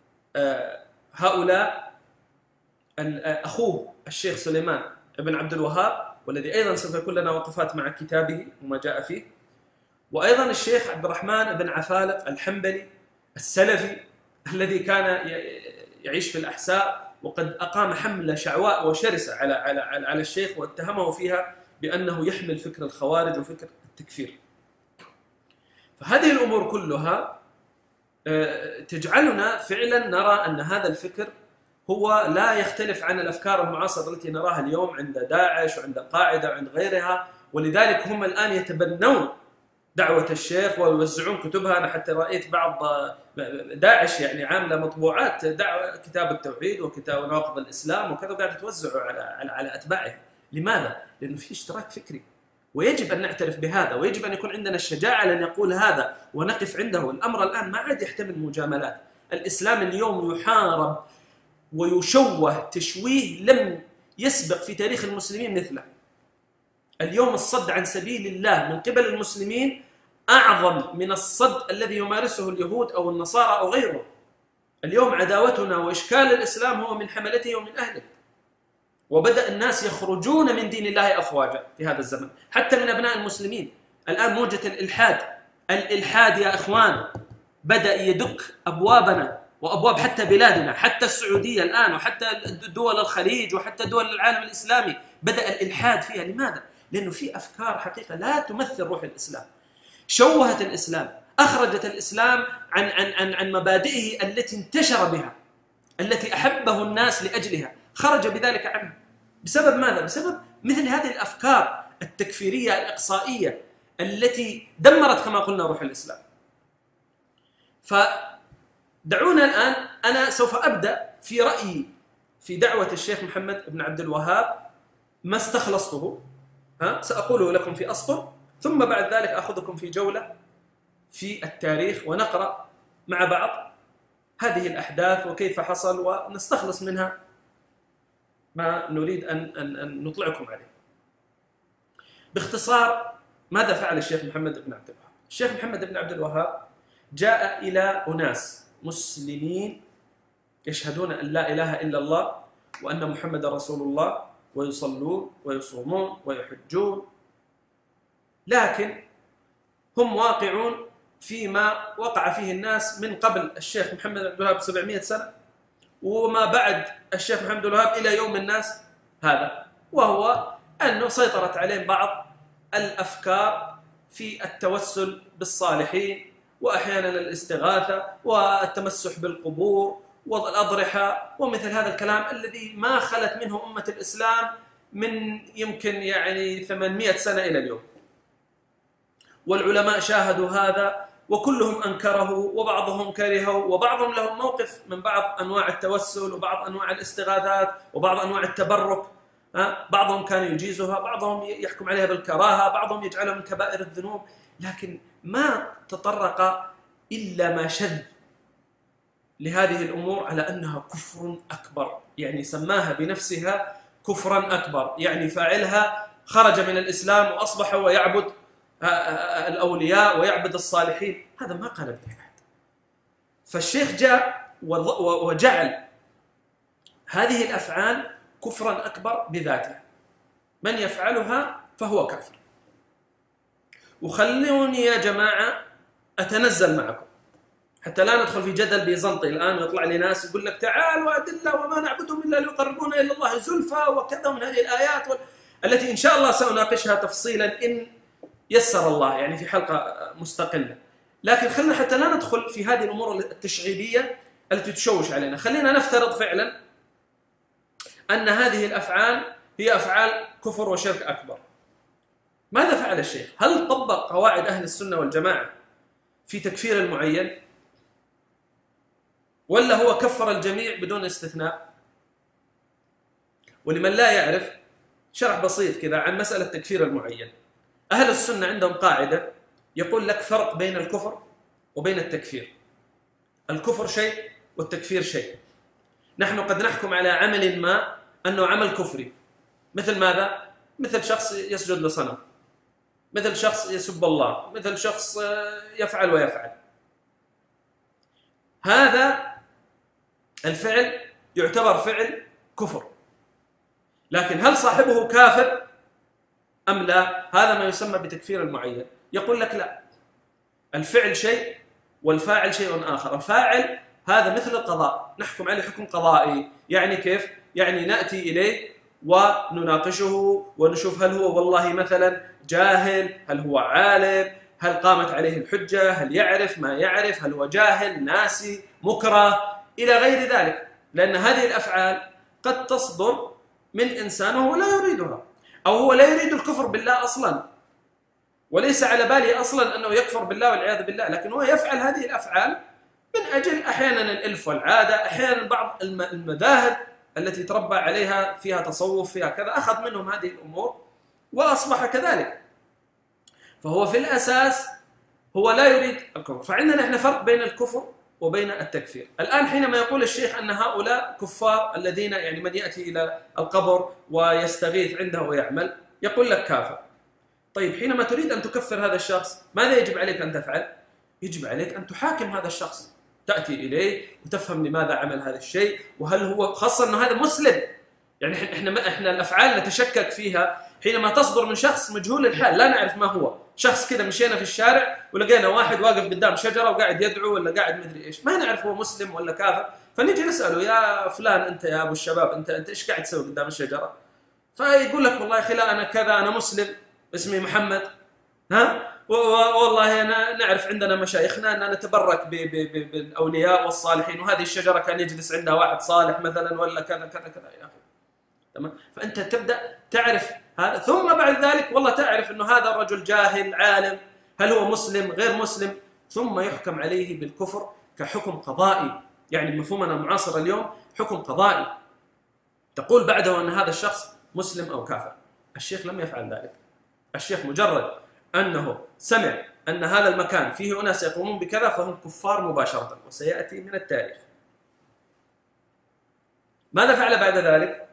هؤلاء أخوه الشيخ سليمان بن عبد الوهاب، والذي أيضا سوف يكون لنا وقفات مع كتابه وما جاء فيه، وأيضا الشيخ عبد الرحمن بن عفالق الحنبلي السلفي الذي كان يعيش في الأحساء، وقد أقام حملة شعواء وشرسة على الشيخ واتهمه فيها بأنه يحمل فكر الخوارج وفكر التكفير. فهذه الأمور كلها تجعلنا فعلا نرى أن هذا الفكر هو لا يختلف عن الأفكار المعاصرة التي نراها اليوم عند داعش وعند القاعدة وعند غيرها. ولذلك هم الآن يتبنون دعوة الشيخ ويوزعون كتبها. أنا حتى رأيت بعض داعش يعني عاملة مطبوعات دعوة كتاب التوحيد وكتاب نواقض الإسلام وكذا، وقاعدة توزعه على أتباعها. لماذا؟ لأنه في اشتراك فكري، ويجب أن نعترف بهذا، ويجب أن يكون عندنا الشجاعة لأن نقول هذا ونقف عنده. الأمر الآن ما عاد يحتمل مجاملات. الإسلام اليوم يحارب ويشوه تشويه لم يسبق في تاريخ المسلمين مثله. اليوم الصد عن سبيل الله من قبل المسلمين أعظم من الصد الذي يمارسه اليهود أو النصارى أو غيرهم. اليوم عداوتنا وإشكال الإسلام هو من حملته ومن أهله، وبدأ الناس يخرجون من دين الله أفواجا في هذا الزمن، حتى من أبناء المسلمين. الآن موجة الإلحاد يا إخوان بدأ يدق أبوابنا وأبواب حتى بلادنا، حتى السعودية الآن، وحتى دول الخليج، وحتى دول العالم الإسلامي بدأ الإلحاد فيها. لماذا؟ لأنه في أفكار حقيقة لا تمثل روح الإسلام، شوهت الإسلام، أخرجت الإسلام عن مبادئه التي انتشر بها، التي أحبه الناس لأجلها، خرج بذلك عنها. بسبب ماذا؟ بسبب مثل هذه الأفكار التكفيرية الإقصائية التي دمرت كما قلنا روح الإسلام. فدعونا الآن، أنا سوف أبدأ في رأيي في دعوة الشيخ محمد بن عبد الوهاب، ما استخلصته سأقوله لكم في أسطر، ثم بعد ذلك أخذكم في جولة في التاريخ ونقرأ مع بعض هذه الأحداث وكيف حصل، ونستخلص منها ما نريد أن نطلعكم عليه. باختصار، ماذا فعل الشيخ محمد بن عبد الوهاب؟ الشيخ محمد بن عبد الوهاب جاء إلى أناس مسلمين يشهدون أن لا إله إلا الله وأن محمد رسول الله، ويصلون ويصومون ويحجون، لكن هم واقعون فيما وقع فيه الناس من قبل الشيخ محمد بن عبد الوهاب 700 سنة، وما بعد الشيخ محمد بن الوهاب إلى يوم الناس هذا، وهو أنه سيطرت عليهم بعض الأفكار في التوسل بالصالحين، وأحيانا الاستغاثة والتمسح بالقبور والأضرحة ومثل هذا الكلام الذي ما خلت منه أمة الإسلام من يمكن 800 سنة إلى اليوم. والعلماء شاهدوا هذا وكلهم أنكره، وبعضهم كرهه، وبعضهم لهم موقف من بعض أنواع التوسل وبعض أنواع الاستغاثات وبعض أنواع التبرك. بعضهم كان يجيزها، بعضهم يحكم عليها بالكراهة، بعضهم يجعلها من كبائر الذنوب، لكن ما تطرق إلا ما شذ لهذه الأمور على أنها كفر أكبر، يعني سماها بنفسها كفرا أكبر، يعني فاعلها خرج من الإسلام وأصبح ويعبد الأولياء ويعبد الصالحين. هذا ما قال به أحد. فالشيخ جاء وجعل هذه الأفعال كفرا أكبر بذاتها، من يفعلها فهو كافر. وخلوني يا جماعة أتنزل معكم حتى لا ندخل في جدل بيزنطي الآن ويطلع لي ناس يقول لك تعال وأدلة وما نعبدهم إلا ليقربونا إلى الله زلفى وكذا من هذه الآيات التي إن شاء الله سأناقشها تفصيلا إن يسر الله، يعني في حلقة مستقلة. لكن خلنا حتى لا ندخل في هذه الأمور التشغيبية التي تشوش علينا، خلينا نفترض فعلا أن هذه الأفعال هي أفعال كفر وشرك أكبر. ماذا فعل الشيخ؟ هل طبق قواعد أهل السنة والجماعة في تكفير المعين؟ ولا هو كفر الجميع بدون استثناء؟ ولمن لا يعرف شرح بسيط كذا عن مسألة تكفير المعين. أهل السنة عندهم قاعدة يقول لك فرق بين الكفر وبين التكفير. الكفر شيء والتكفير شيء. نحن قد نحكم على عمل ما أنه عمل كفري، مثل ماذا؟ مثل شخص يسجد لصنم، مثل شخص يسب الله، مثل شخص يفعل ويفعل. هذا الفعل يعتبر فعل كفر، لكن هل صاحبه كافر أم لا؟ هذا ما يسمى بتكفير المعين. يقول لك لا، الفعل شيء والفاعل شيء آخر. الفاعل هذا مثل القضاء، نحكم عليه حكم قضائي. يعني كيف؟ يعني نأتي إليه ونناقشه ونشوف هل هو والله مثلا جاهل، هل هو عالم، هل قامت عليه الحجة، هل يعرف ما يعرف، هل هو جاهل ناسي مكره إلى غير ذلك. لأن هذه الأفعال قد تصدر من إنسان وهو لا يريدها، أو هو لا يريد الكفر بالله أصلا وليس على باله أصلا أنه يكفر بالله والعياذ بالله، لكن هو يفعل هذه الأفعال من أجل أحيانا الإلف والعادة، أحيانا بعض المذاهب التي تربى عليها فيها تصوف فيها كذا أخذ منهم هذه الأمور وأصبح كذلك. فهو في الأساس هو لا يريد الكفر. فعندنا إحنا فرق بين الكفر وبين التكفير. الآن حينما يقول الشيخ أن هؤلاء كفار الذين يعني من يأتي إلى القبر ويستغيث عنده ويعمل، يقول لك كافر. طيب حينما تريد أن تكفر هذا الشخص ماذا يجب عليك أن تفعل؟ يجب عليك أن تحاكم هذا الشخص، تأتي إليه وتفهم لماذا عمل هذا الشيء، وهل هو خاصة أنه هذا مسلم، يعني احنا الافعال نتشكك فيها حينما تصدر من شخص مجهول الحال، لا نعرف ما هو، شخص كذا مشينا في الشارع ولقينا واحد واقف قدام شجره وقاعد يدعو ولا قاعد مدري ايش، ما نعرف هو مسلم ولا كافر، فنيجي نساله يا فلان انت يا ابو الشباب انت ايش قاعد تسوي قدام الشجره؟ فيقول لك والله يا اخي لا انا كذا، انا مسلم اسمي محمد، ها والله أنا نعرف عندنا مشايخنا أننا نتبرك بالأولياء والصالحين، وهذه الشجرة كان يجلس عندها واحد صالح مثلا ولا كذا كذا كذا يا أخي. تمام؟ فأنت تبدأ تعرف هذا، ثم بعد ذلك والله تعرف أنه هذا الرجل جاهل عالم، هل هو مسلم غير مسلم، ثم يحكم عليه بالكفر كحكم قضائي. يعني مفهومنا المعاصر اليوم حكم قضائي، تقول بعده أن هذا الشخص مسلم أو كافر. الشيخ لم يفعل ذلك، الشيخ مجرد أنه سمع أن هذا المكان فيه أناس يقومون بكذا فهم كفار مباشرة، وسيأتي من التاريخ. ماذا فعل بعد ذلك؟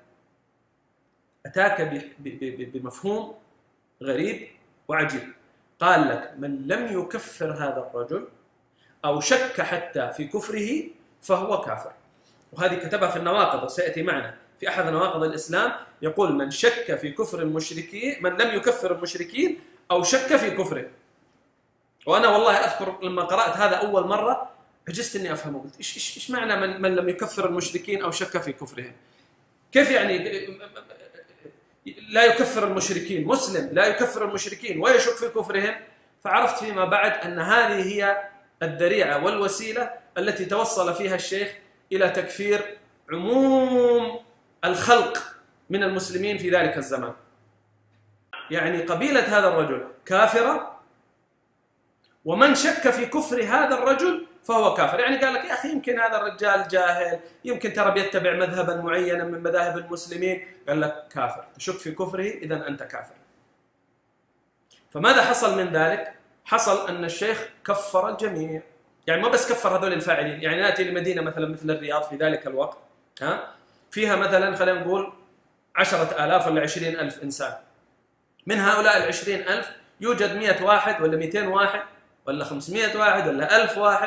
أتاك بمفهوم غريب وعجيب، قال لك من لم يكفر هذا الرجل أو شك حتى في كفره فهو كافر. وهذه كتبها في النواقض وسيأتي معنا في أحد نواقض الإسلام، يقول من شك في كفر المشركين، من لم يكفر المشركين أو شك في كفره. وأنا والله أذكر لما قرأت هذا أول مرة عجزت إني أفهمه، قلت إيش معنى من لم يكفر المشركين أو شك في كفرهم؟ كيف يعني لا يكفر المشركين، مسلم لا يكفر المشركين ويشك في كفرهم؟ فعرفت فيما بعد أن هذه هي الذريعة والوسيلة التي توصل فيها الشيخ إلى تكفير عموم الخلق من المسلمين في ذلك الزمان. يعني قبيلة هذا الرجل كافرة، ومن شك في كفر هذا الرجل فهو كافر. يعني قال لك يا أخي يمكن هذا الرجال جاهل، يمكن ترى بيتبع مذهبا معينا من مذاهب المسلمين، قال لك كافر، تشك في كفره إذن أنت كافر. فماذا حصل من ذلك؟ حصل أن الشيخ كفر الجميع، يعني ما بس كفر هذول الفاعلين. يعني نأتي لمدينة مثلا مثل الرياض في ذلك الوقت فيها مثلا خلينا نقول 10,000 ولا 20,000 إنسان، من هؤلاء 20,000 يوجد 100 واحد ولا 200 واحد ولا 500 واحد ولا 1000 واحد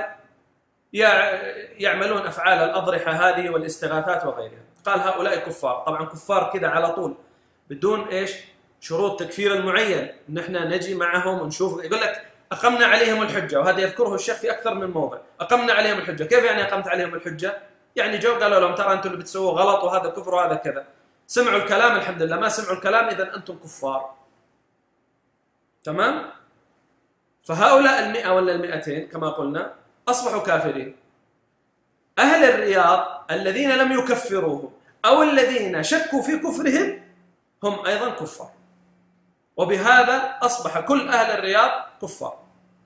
يعملون أفعال الأضرحة هذه والاستغاثات وغيرها. قال هؤلاء كفار. طبعا كفار كذا على طول بدون إيش شروط تكفير المعين، نحن نجي معهم ونشوف. يقول لك أقمنا عليهم الحجة، وهذا يذكره الشيخ في أكثر من موضع. أقمنا عليهم الحجة، كيف يعني أقمت عليهم الحجة؟ يعني جو قالوا لهم ترى أنتم اللي بتسووا غلط وهذا كفر وهذا كذا، سمعوا الكلام الحمد لله، ما سمعوا الكلام إذن أنتم كفار. تمام؟ فهؤلاء 100 ولا 200 كما قلنا أصبحوا كافرين. أهل الرياض الذين لم يكفروهم أو الذين شكوا في كفرهم هم أيضا كفار، وبهذا أصبح كل أهل الرياض كفار.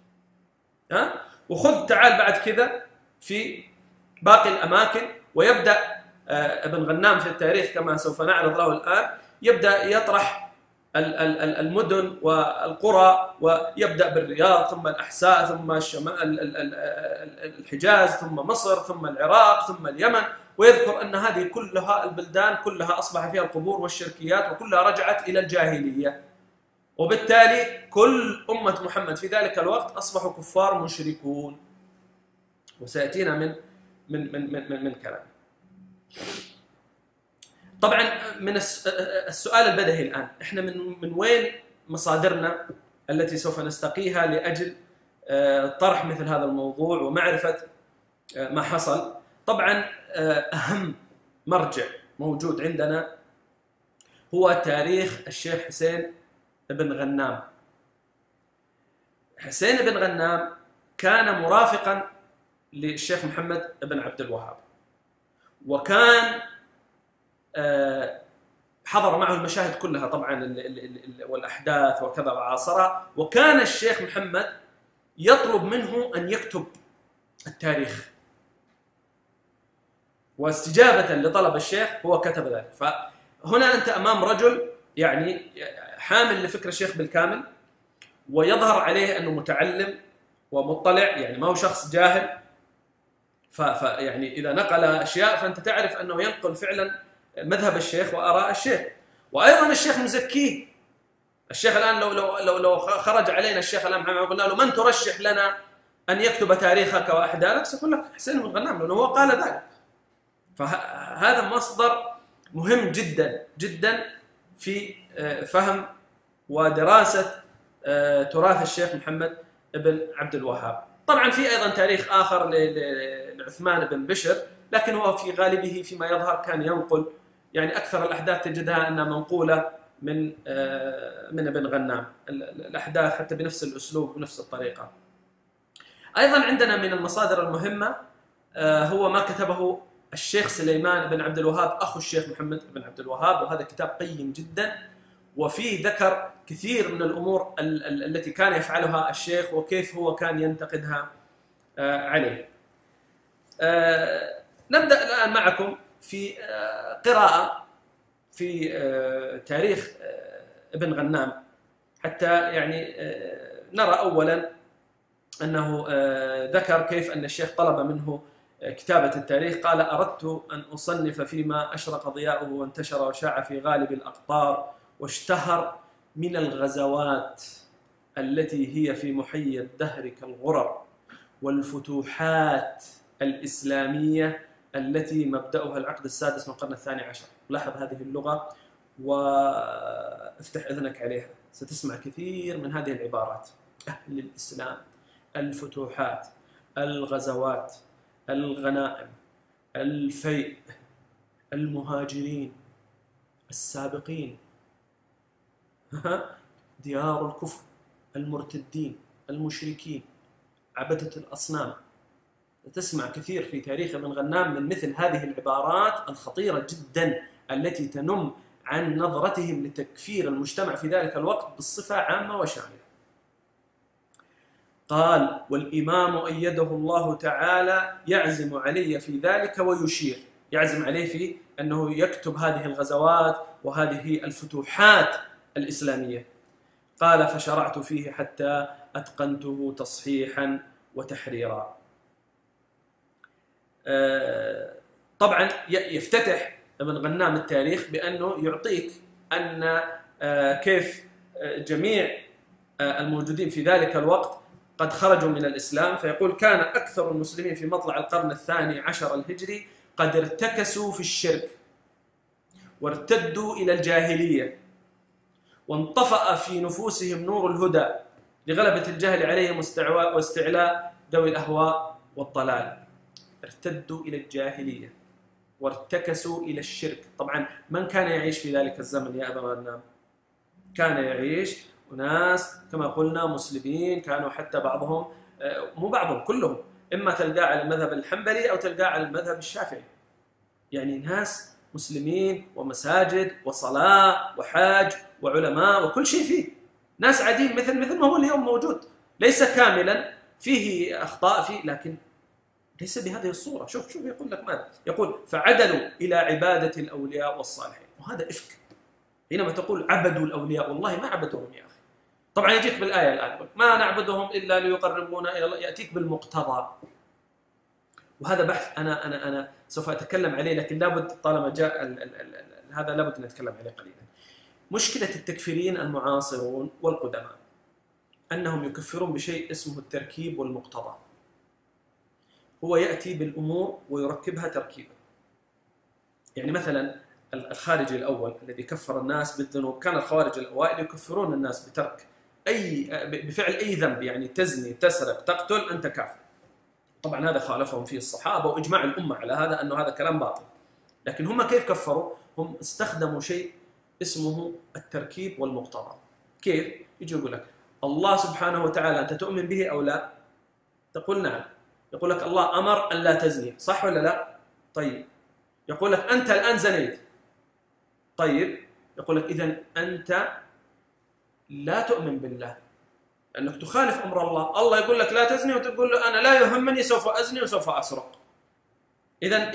وخذ تعال بعد كذا في باقي الأماكن، ويبدأ ابن غنام في التاريخ كما سوف نعرض له الآن يبدأ يطرح المدن والقرى، ويبدأ بالرياض ثم الأحساء ثم الحجاز ثم مصر ثم العراق ثم اليمن، ويذكر أن هذه كلها البلدان كلها أصبح فيها القبور والشركيات وكلها رجعت إلى الجاهلية، وبالتالي كل أمة محمد في ذلك الوقت أصبحوا كفار مشركون. وسيأتينا من كلام. طبعا من السؤال البديهي الآن، احنا من وين مصادرنا التي سوف نستقيها لأجل طرح مثل هذا الموضوع ومعرفة ما حصل؟ طبعا أهم مرجع موجود عندنا هو تاريخ الشيخ حسين بن غنام. حسين بن غنام كان مرافقا للشيخ محمد بن عبد الوهاب، وكان حضر معه المشاهد كلها طبعا والأحداث وكذا وعاصرها، وكان الشيخ محمد يطلب منه أن يكتب التاريخ، واستجابة لطلب الشيخ هو كتب ذلك. فهنا أنت أمام رجل يعني حامل لفكر الشيخ بالكامل، ويظهر عليه أنه متعلم ومطلع، يعني ما هو شخص جاهل. يعني إذا نقل أشياء فأنت تعرف أنه ينقل فعلا مذهب الشيخ وآراء الشيخ. وأيضا الشيخ مزكيه. الشيخ الآن لو خرج علينا الشيخ الآن محمد قلنا له من ترشح لنا أن يكتب تاريخك وأحداثك، سيقول لك حسين بن غنام لأنه هو قال ذلك. فهذا مصدر مهم جدا جدا في فهم ودراسة تراث الشيخ محمد بن عبد الوهاب. طبعا في أيضا تاريخ آخر لعثمان بن بشر، لكن هو في غالبه فيما يظهر كان ينقل، يعني أكثر الأحداث تجدها أنها منقولة من ابن غنام، الأحداث حتى بنفس الأسلوب ونفس الطريقة. أيضا عندنا من المصادر المهمة هو ما كتبه الشيخ سليمان بن عبد الوهاب أخو الشيخ محمد بن عبد الوهاب، وهذا كتاب قيم جدا، وفيه ذكر كثير من الأمور التي كان يفعلها الشيخ وكيف هو كان ينتقدها عليه. نبدأ الآن معكم في قراءة في تاريخ ابن غنام، حتى يعني نرى أولا أنه ذكر كيف أن الشيخ طلب منه كتابة التاريخ. قال: أردت أن أصنف فيما أشرق ضياؤه وانتشر وشاع في غالب الأقطار واشتهر من الغزوات التي هي في محيي الدهر كالغرر، والفتوحات الإسلامية التي مبدأها العقد السادس من القرن الثاني عشر. لاحظ هذه اللغة وافتح إذنك عليها، ستسمع كثير من هذه العبارات: أهل الإسلام، الفتوحات، الغزوات، الغنائم، الفيء، المهاجرين، السابقين، ديار الكفر، المرتدين، المشركين، عبدة الأصنام. تسمع كثير في تاريخ ابن غنام من مثل هذه العبارات الخطيرة جدا التي تنم عن نظرتهم لتكفير المجتمع في ذلك الوقت بالصفة عامة وشاملة. قال: والإمام أيده الله تعالى يعزم علي في ذلك ويشير، يعزم عليه في أنه يكتب هذه الغزوات وهذه الفتوحات الإسلامية. قال: فشرعت فيه حتى أتقنته تصحيحا وتحريرا. طبعا يفتتح ابن غنام التاريخ بأنه يعطيك أن كيف جميع الموجودين في ذلك الوقت قد خرجوا من الإسلام، فيقول: كان أكثر المسلمين في مطلع القرن الثاني عشر الهجري قد ارتكسوا في الشرك وارتدوا إلى الجاهلية، وانطفأ في نفوسهم نور الهدى لغلبة الجهل عليهم واستعلاء ذوي الأهواء والضلال. ارتدوا إلى الجاهلية وارتكسوا إلى الشرك. طبعا من كان يعيش في ذلك الزمن يا ابن غنام؟ كان يعيش وناس كما قلنا مسلمين، كانوا حتى بعضهم، مو بعضهم، كلهم، إما تلقاه على المذهب الحنبلي أو تلقاه على المذهب الشافعي. يعني ناس مسلمين ومساجد وصلاة وحاج وعلماء وكل شيء فيه، ناس عاديين مثل ما هو اليوم موجود، ليس كاملا، فيه أخطاء فيه، لكن ليس بهذه الصورة. شوف يقول لك ماذا؟ يقول: فعدلوا إلى عبادة الأولياء والصالحين. وهذا إفك. حينما تقول عبدوا الأولياء، والله ما عبدوهم يا أخي. طبعا يجيك بالآية الآن: ما نعبدهم إلا ليقربونا إلى الله، يأتيك بالمقتضى. وهذا بحث أنا سوف أتكلم عليه، لكن لابد طالما جاء هذا لابد أن نتكلم عليه قليلا. مشكلة التكفيريين المعاصرون والقدماء أنهم يكفرون بشيء اسمه التركيب والمقتضى. هو يأتي بالأمور ويركبها تركيبا. يعني مثلا الخارجي الأول الذي كفر الناس بالذنوب، كان الخوارج الأوائل يكفرون الناس بفعل أي ذنب، يعني تزني، تسرق، تقتل، أنت كافر. طبعا هذا خالفهم فيه الصحابة وإجماع الأمة على هذا، أنه هذا كلام باطل. لكن هم كيف كفروا؟ هم استخدموا شيء اسمه التركيب والمقتضى. كيف؟ يجي يقول لك: الله سبحانه وتعالى أنت تؤمن به أو لا؟ تقول نعم. يقول لك: الله أمر أن لا تزني، صح ولا لا؟ طيب. يقول لك: أنت الآن زنيت. طيب. يقول لك: إذن أنت لا تؤمن بالله، لأنك تخالف أمر الله. الله يقول لك لا تزني وتقول له أنا لا يهمني، سوف أزني وسوف أسرق. إذن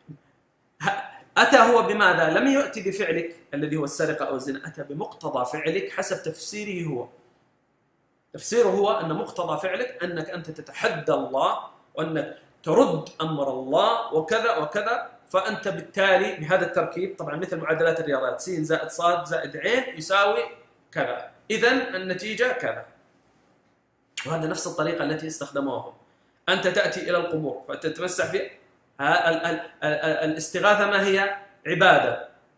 أتى هو بماذا؟ لم يأتي بفعلك الذي هو السرقة أو الزنا، أتى بمقتضى فعلك حسب تفسيره هو. تفسيره هو أن مقتضى فعلك أنك أنت تتحدى الله وأنك ترد أمر الله وكذا وكذا، فأنت بالتالي بهذا التركيب، طبعا مثل معادلات الرياضيات، س زائد صاد زائد عين يساوي كذا، إذن النتيجة كذا. وهذا نفس الطريقة التي استخدموها. أنت تأتي إلى القبور فتتمسح في الاستغاثة، ما هي؟ عبادة.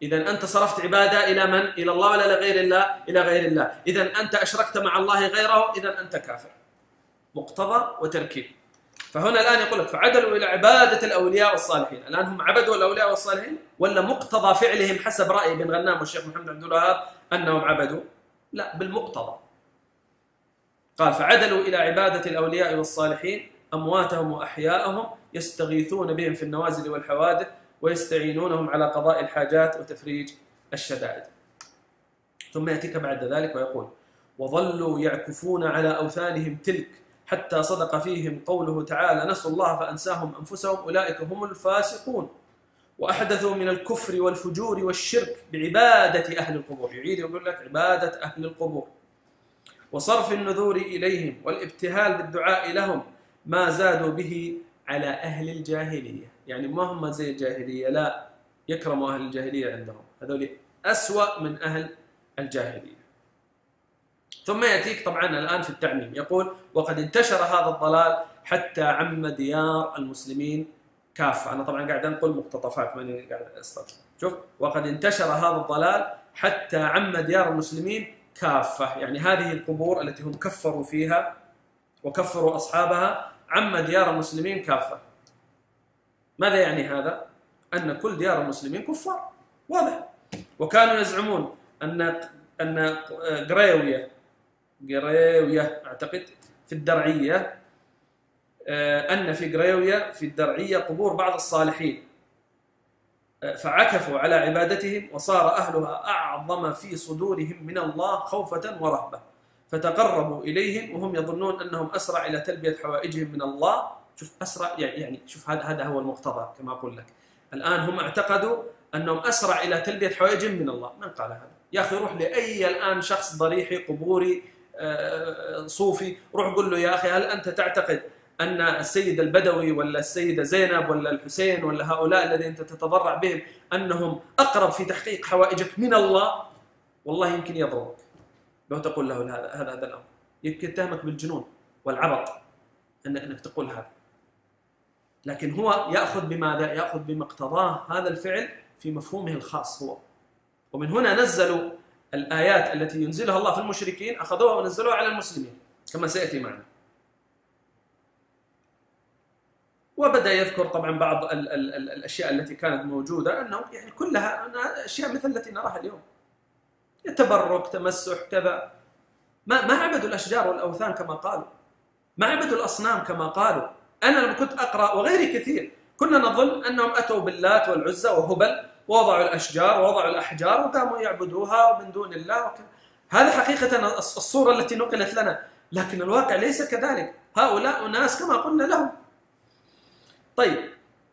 إذا أنت صرفت عبادة إلى من؟ إلى الله ولا لغير الله؟ إلى غير الله. إذا أنت أشركت مع الله غيره، إذا أنت كافر. مقتضى وتركيب. فهنا الآن يقول لك فعدلوا إلى عبادة الأولياء والصالحين. الآن هم عبدوا الأولياء والصالحين ولا مقتضى فعلهم حسب رأي بن غنام والشيخ محمد عبد الوهاب أنهم عبدوا؟ لا، بالمقتضى. قال فعدلوا إلى عبادة الأولياء والصالحين أمواتهم وأحياءهم يستغيثون بهم في النوازل والحوادث ويستعينونهم على قضاء الحاجات وتفريج الشدائد. ثم يأتيك بعد ذلك ويقول وظلوا يعكفون على أوثانهم تلك حتى صدق فيهم قوله تعالى نسوا الله فأنساهم أنفسهم أولئك هم الفاسقون. وأحدثوا من الكفر والفجور والشرك بعبادة أهل القبور. يعيد يقول لك عبادة أهل القبور وصرف النذور إليهم والابتهال بالدعاء لهم ما زادوا به على أهل الجاهلية. يعني ما هم زي الجاهلية، لا، يكرموا أهل الجاهلية عندهم، هذول أسوأ من أهل الجاهلية. ثم يأتيك طبعا الآن في التعميم يقول وقد انتشر هذا الضلال حتى عم ديار المسلمين كافة. أنا طبعا قاعد أنقل مقتطفات، ماني قاعد أستطيع. شوف وقد انتشر هذا الضلال حتى عم ديار المسلمين كافة، يعني هذه القبور التي هم كفروا فيها وكفروا أصحابها عم ديار المسلمين كافة. ماذا يعني هذا؟ أن كل ديار المسلمين كفار، واضح. وكانوا يزعمون أن قريوية أعتقد في الدرعية، أن في قريوية في الدرعية قبور بعض الصالحين فعكفوا على عبادتهم وصار أهلها أعظم في صدورهم من الله خوفة ورهبة فتقربوا إليهم وهم يظنون أنهم أسرع إلى تلبية حوائجهم من الله. شوف أسرع، يعني شوف هذا هو المقتضى كما أقول لك. الآن هم اعتقدوا أنهم أسرع إلى تلبية حوائجهم من الله. من قال هذا؟ يا أخي روح لأي الآن شخص ضريحي قبوري صوفي، روح قل له يا أخي هل أنت تعتقد أن السيد البدوي ولا السيدة زينب ولا الحسين ولا هؤلاء الذين أنت تتضرع بهم أنهم أقرب في تحقيق حوائجك من الله؟ والله يمكن يضربك لو تقول له هذا الأمر، يمكن يتهمك بالجنون والعبط أنك تقول هذا. لكن هو يأخذ بماذا؟ يأخذ بمقتضاه هذا الفعل في مفهومه الخاص هو. ومن هنا نزلوا الآيات التي ينزلها الله في المشركين، أخذوها ونزلوها على المسلمين كما سيأتي معنا. وبدأ يذكر طبعا بعض الأشياء التي كانت موجودة أنه يعني كلها أشياء مثل التي نراها اليوم، التبرك، تمسح، كذا. ما عبدوا الأشجار والأوثان كما قالوا، ما عبدوا الأصنام كما قالوا. أنا لما كنت أقرأ وغيري كثير كنا نظن أنهم أتوا باللات والعزى وهبل ووضعوا الأشجار ووضعوا الأحجار وقاموا يعبدوها ومن دون الله وكذا. هذا حقيقة الصورة التي نقلت لنا، لكن الواقع ليس كذلك. هؤلاء ناس كما قلنا لهم. طيب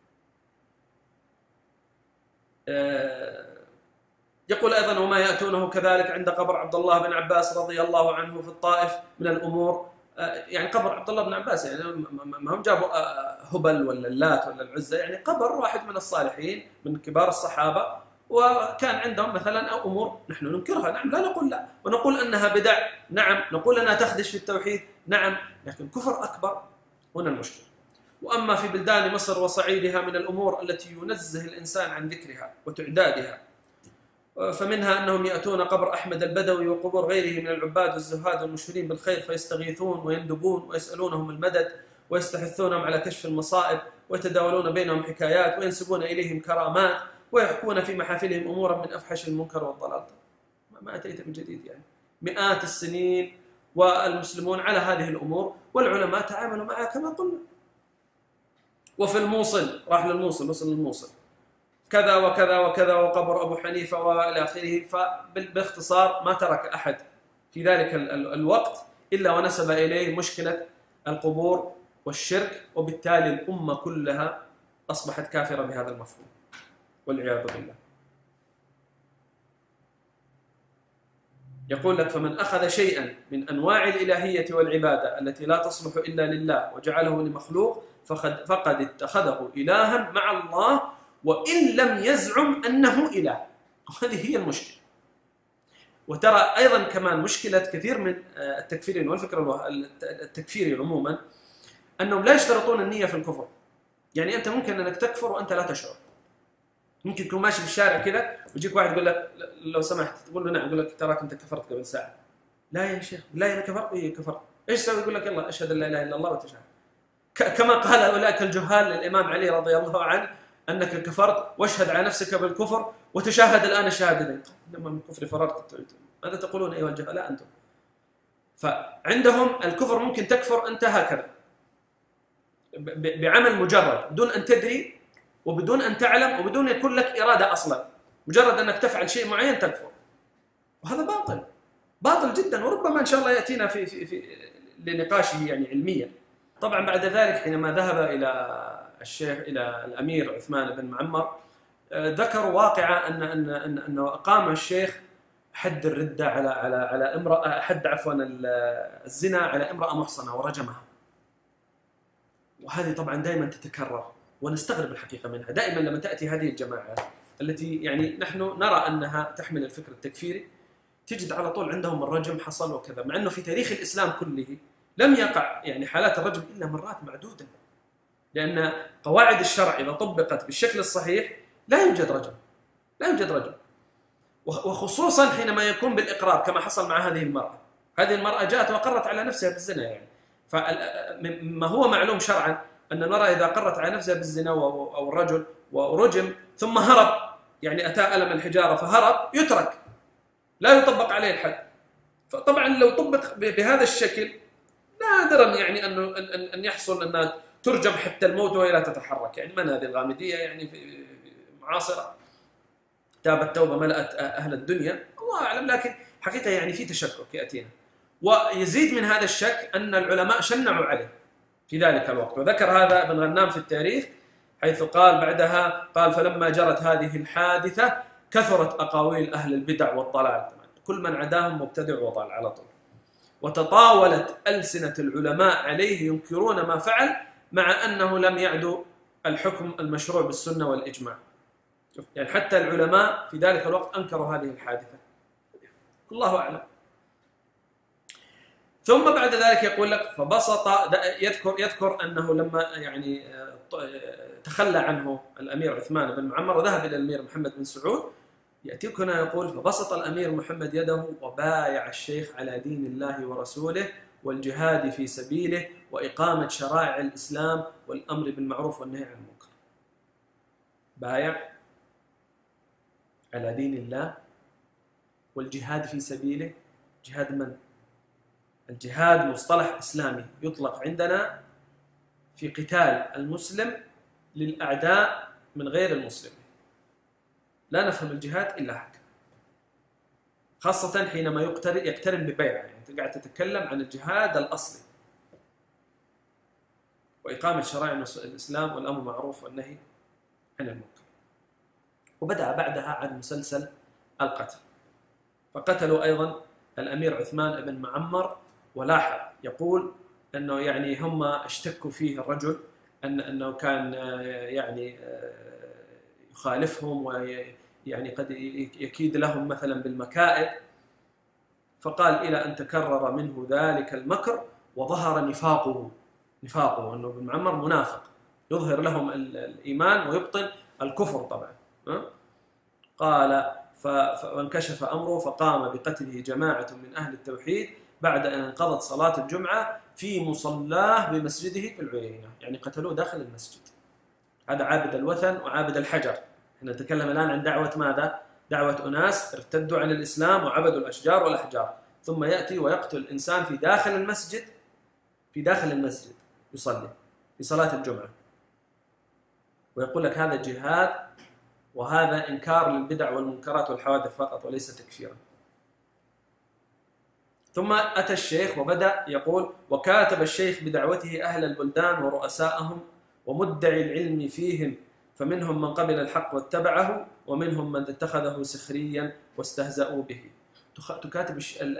يقول أيضا وما يأتونه كذلك عند قبر عبد الله بن عباس رضي الله عنه في الطائف من الأمور. يعني قبر عبد الله بن عباس يعني ما هم جابوا هبل ولا اللات ولا العزى، يعني قبر واحد من الصالحين من كبار الصحابة، وكان عندهم مثلا أمور نحن ننكرها، نعم، لا نقول لا، ونقول أنها بدع، نعم، نقول أنها تخدش في التوحيد، نعم، لكن كفر أكبر هنا المشكلة. وأما في بلدان مصر وصعيدها من الأمور التي ينزه الإنسان عن ذكرها وتعدادها، فمنها أنهم يأتون قبر أحمد البدوي وقبور غيره من العباد والزهاد والمشهورين بالخير فيستغيثون ويندبون ويسألونهم المدد ويستحثونهم على كشف المصائب ويتداولون بينهم حكايات وينسبون إليهم كرامات ويحكون في محافلهم أمورا من أفحش المنكر والضلال. ما أتيت من جديد، يعني مئات السنين والمسلمون على هذه الأمور والعلماء تعاملوا معها كما قلنا. وفي الموصل، راح للموصل، وصل للموصل كذا وكذا وكذا وقبر أبو حنيفة وإلى آخره. فباختصار ما ترك أحد في ذلك الوقت إلا ونسب إليه مشكلة القبور والشرك، وبالتالي الأمة كلها أصبحت كافرة بهذا المفهوم والعياذ بالله. يقول لك فمن أخذ شيئا من أنواع الإلهية والعبادة التي لا تصلح إلا لله وجعله لمخلوق فقد اتخذه إلها مع الله وإن لم يزعم أنه إله. وهذه هي المشكلة. وترى أيضا كمان مشكلة كثير من التكفيرين والفكر التكفيري عموما أنهم لا يشترطون النية في الكفر. يعني أنت ممكن أنك تكفر وأنت لا تشعر، ممكن تكون ماشي في الشارع كذا ويجيك واحد يقول لك لو سمحت، تقول له نعم، يقول لك تراك انت كفرت قبل ساعه. لا يا شيخ، لا انا كفرت. اي كفرت. ايش تسوي؟ يقول لك يلا اشهد ان لا اله الا الله وتشهد. كما قال اولئك الجهال للامام علي رضي الله عنه انك كفرت واشهد على نفسك بالكفر وتشاهد الان الشهادتين. انما من الكفر فررت. ماذا تقولون ايها الجهلاء انتم؟ فعندهم الكفر ممكن تكفر انت هكذا بعمل مجرد بدون ان تدري وبدون ان تعلم وبدون يكون لك اراده اصلا، مجرد انك تفعل شيء معين تكفر، وهذا باطل جدا، وربما ان شاء الله ياتينا في لنقاشه يعني علميا. طبعا بعد ذلك حينما ذهب الى الشيخ الى الامير عثمان بن معمر، ذكروا واقعه انه اقام الشيخ حد الردة على امرأة، حد عفوا الزنا على امرأة محصنة ورجمها. وهذه طبعا دائما تتكرر ونستغرب الحقيقة منها. دائما لما تأتي هذه الجماعات التي يعني نحن نرى أنها تحمل الفكر التكفيري، تجد على طول عندهم الرجم حصل وكذا، مع أنه في تاريخ الإسلام كله لم يقع يعني حالات الرجم إلا مرات معدودة، لأن قواعد الشرع إذا طبقت بالشكل الصحيح لا يوجد رجم، لا يوجد رجم. وخصوصا حينما يكون بالإقرار كما حصل مع هذه المرأة. هذه المرأة جاءت وأقرت على نفسها بالزنا يعني. فما هو معلوم شرعا أن المرأة إذا أقرت على نفسها بالزنا أو الرجل ورجم ثم هرب، يعني أتى ألم الحجارة فهرب، يترك لا يطبق عليه الحد. فطبعا لو طبق بهذا الشكل نادرا يعني أن يحصل أنها ترجم حتى الموت وهي لا تتحرك. يعني من هذه الغامدية يعني في معاصرة تابت توبة ملأت أهل الدنيا، الله أعلم. لكن حقيقة يعني في تشكك يأتينا، ويزيد من هذا الشك أن العلماء شنعوا عليه في ذلك الوقت. وذكر هذا ابن غنام في التاريخ حيث قال بعدها، قال فلما جرت هذه الحادثة كثرت أقاويل أهل البدع والضلال، كل من عداهم مبتدع وضال على طول، وتطاولت ألسنة العلماء عليه ينكرون ما فعل مع أنه لم يعدوا الحكم المشروع بالسنة والإجماع. يعني حتى العلماء في ذلك الوقت أنكروا هذه الحادثة، الله أعلم. ثم بعد ذلك يقول لك فبسط، يذكر أنه لما يعني تخلى عنه الأمير عثمان بن معمر وذهب إلى الأمير محمد بن سعود، يأتيك هنا يقول فبسط الأمير محمد يده وبايع الشيخ على دين الله ورسوله والجهاد في سبيله وإقامة شرائع الإسلام والأمر بالمعروف والنهي عن المنكر. بايع على دين الله والجهاد في سبيله. جهاد من؟ الجهاد مصطلح إسلامي يطلق عندنا في قتال المسلم للأعداء من غير المسلمين. لا نفهم الجهاد إلا هكذا، خاصة حينما يقترن ببيعة. يعني أنت قاعد تتكلم عن الجهاد الأصلي وإقامة شرائع الإسلام والأمر بالمعروف والنهي عن المنكر. وبدأ بعدها عن مسلسل القتل، فقتلوا أيضا الأمير عثمان بن معمر. ولاحظ يقول أنه يعني هم اشتكوا فيه الرجل أنه كان يعني يخالفهم ويعني قد يكيد لهم مثلا بالمكائد، فقال إلى أن تكرر منه ذلك المكر وظهر نفاقه أنه ابن معمر منافق يظهر لهم الإيمان ويبطن الكفر طبعا. قال فانكشف أمره فقام بقتله جماعة من أهل التوحيد بعد أن انقضت صلاة الجمعة في مصلاه بمسجده في العيينة. يعني قتلوه داخل المسجد. هذا عابد الوثن وعابد الحجر. احنا نتكلم الآن عن دعوة ماذا؟ دعوة أناس ارتدوا عن الإسلام وعبدوا الأشجار والأحجار، ثم يأتي ويقتل الإنسان في داخل المسجد، في داخل المسجد يصلي في صلاة الجمعة، ويقول لك هذا جهاد وهذا إنكار للبدع والمنكرات والحوادث فقط وليس تكفيرا. ثم أتى الشيخ وبدأ يقول وكاتب الشيخ بدعوته أهل البلدان ورؤساءهم ومدعي العلم فيهم، فمنهم من قبل الحق واتبعه ومنهم من اتخذه سخريا واستهزأوا به. تكاتب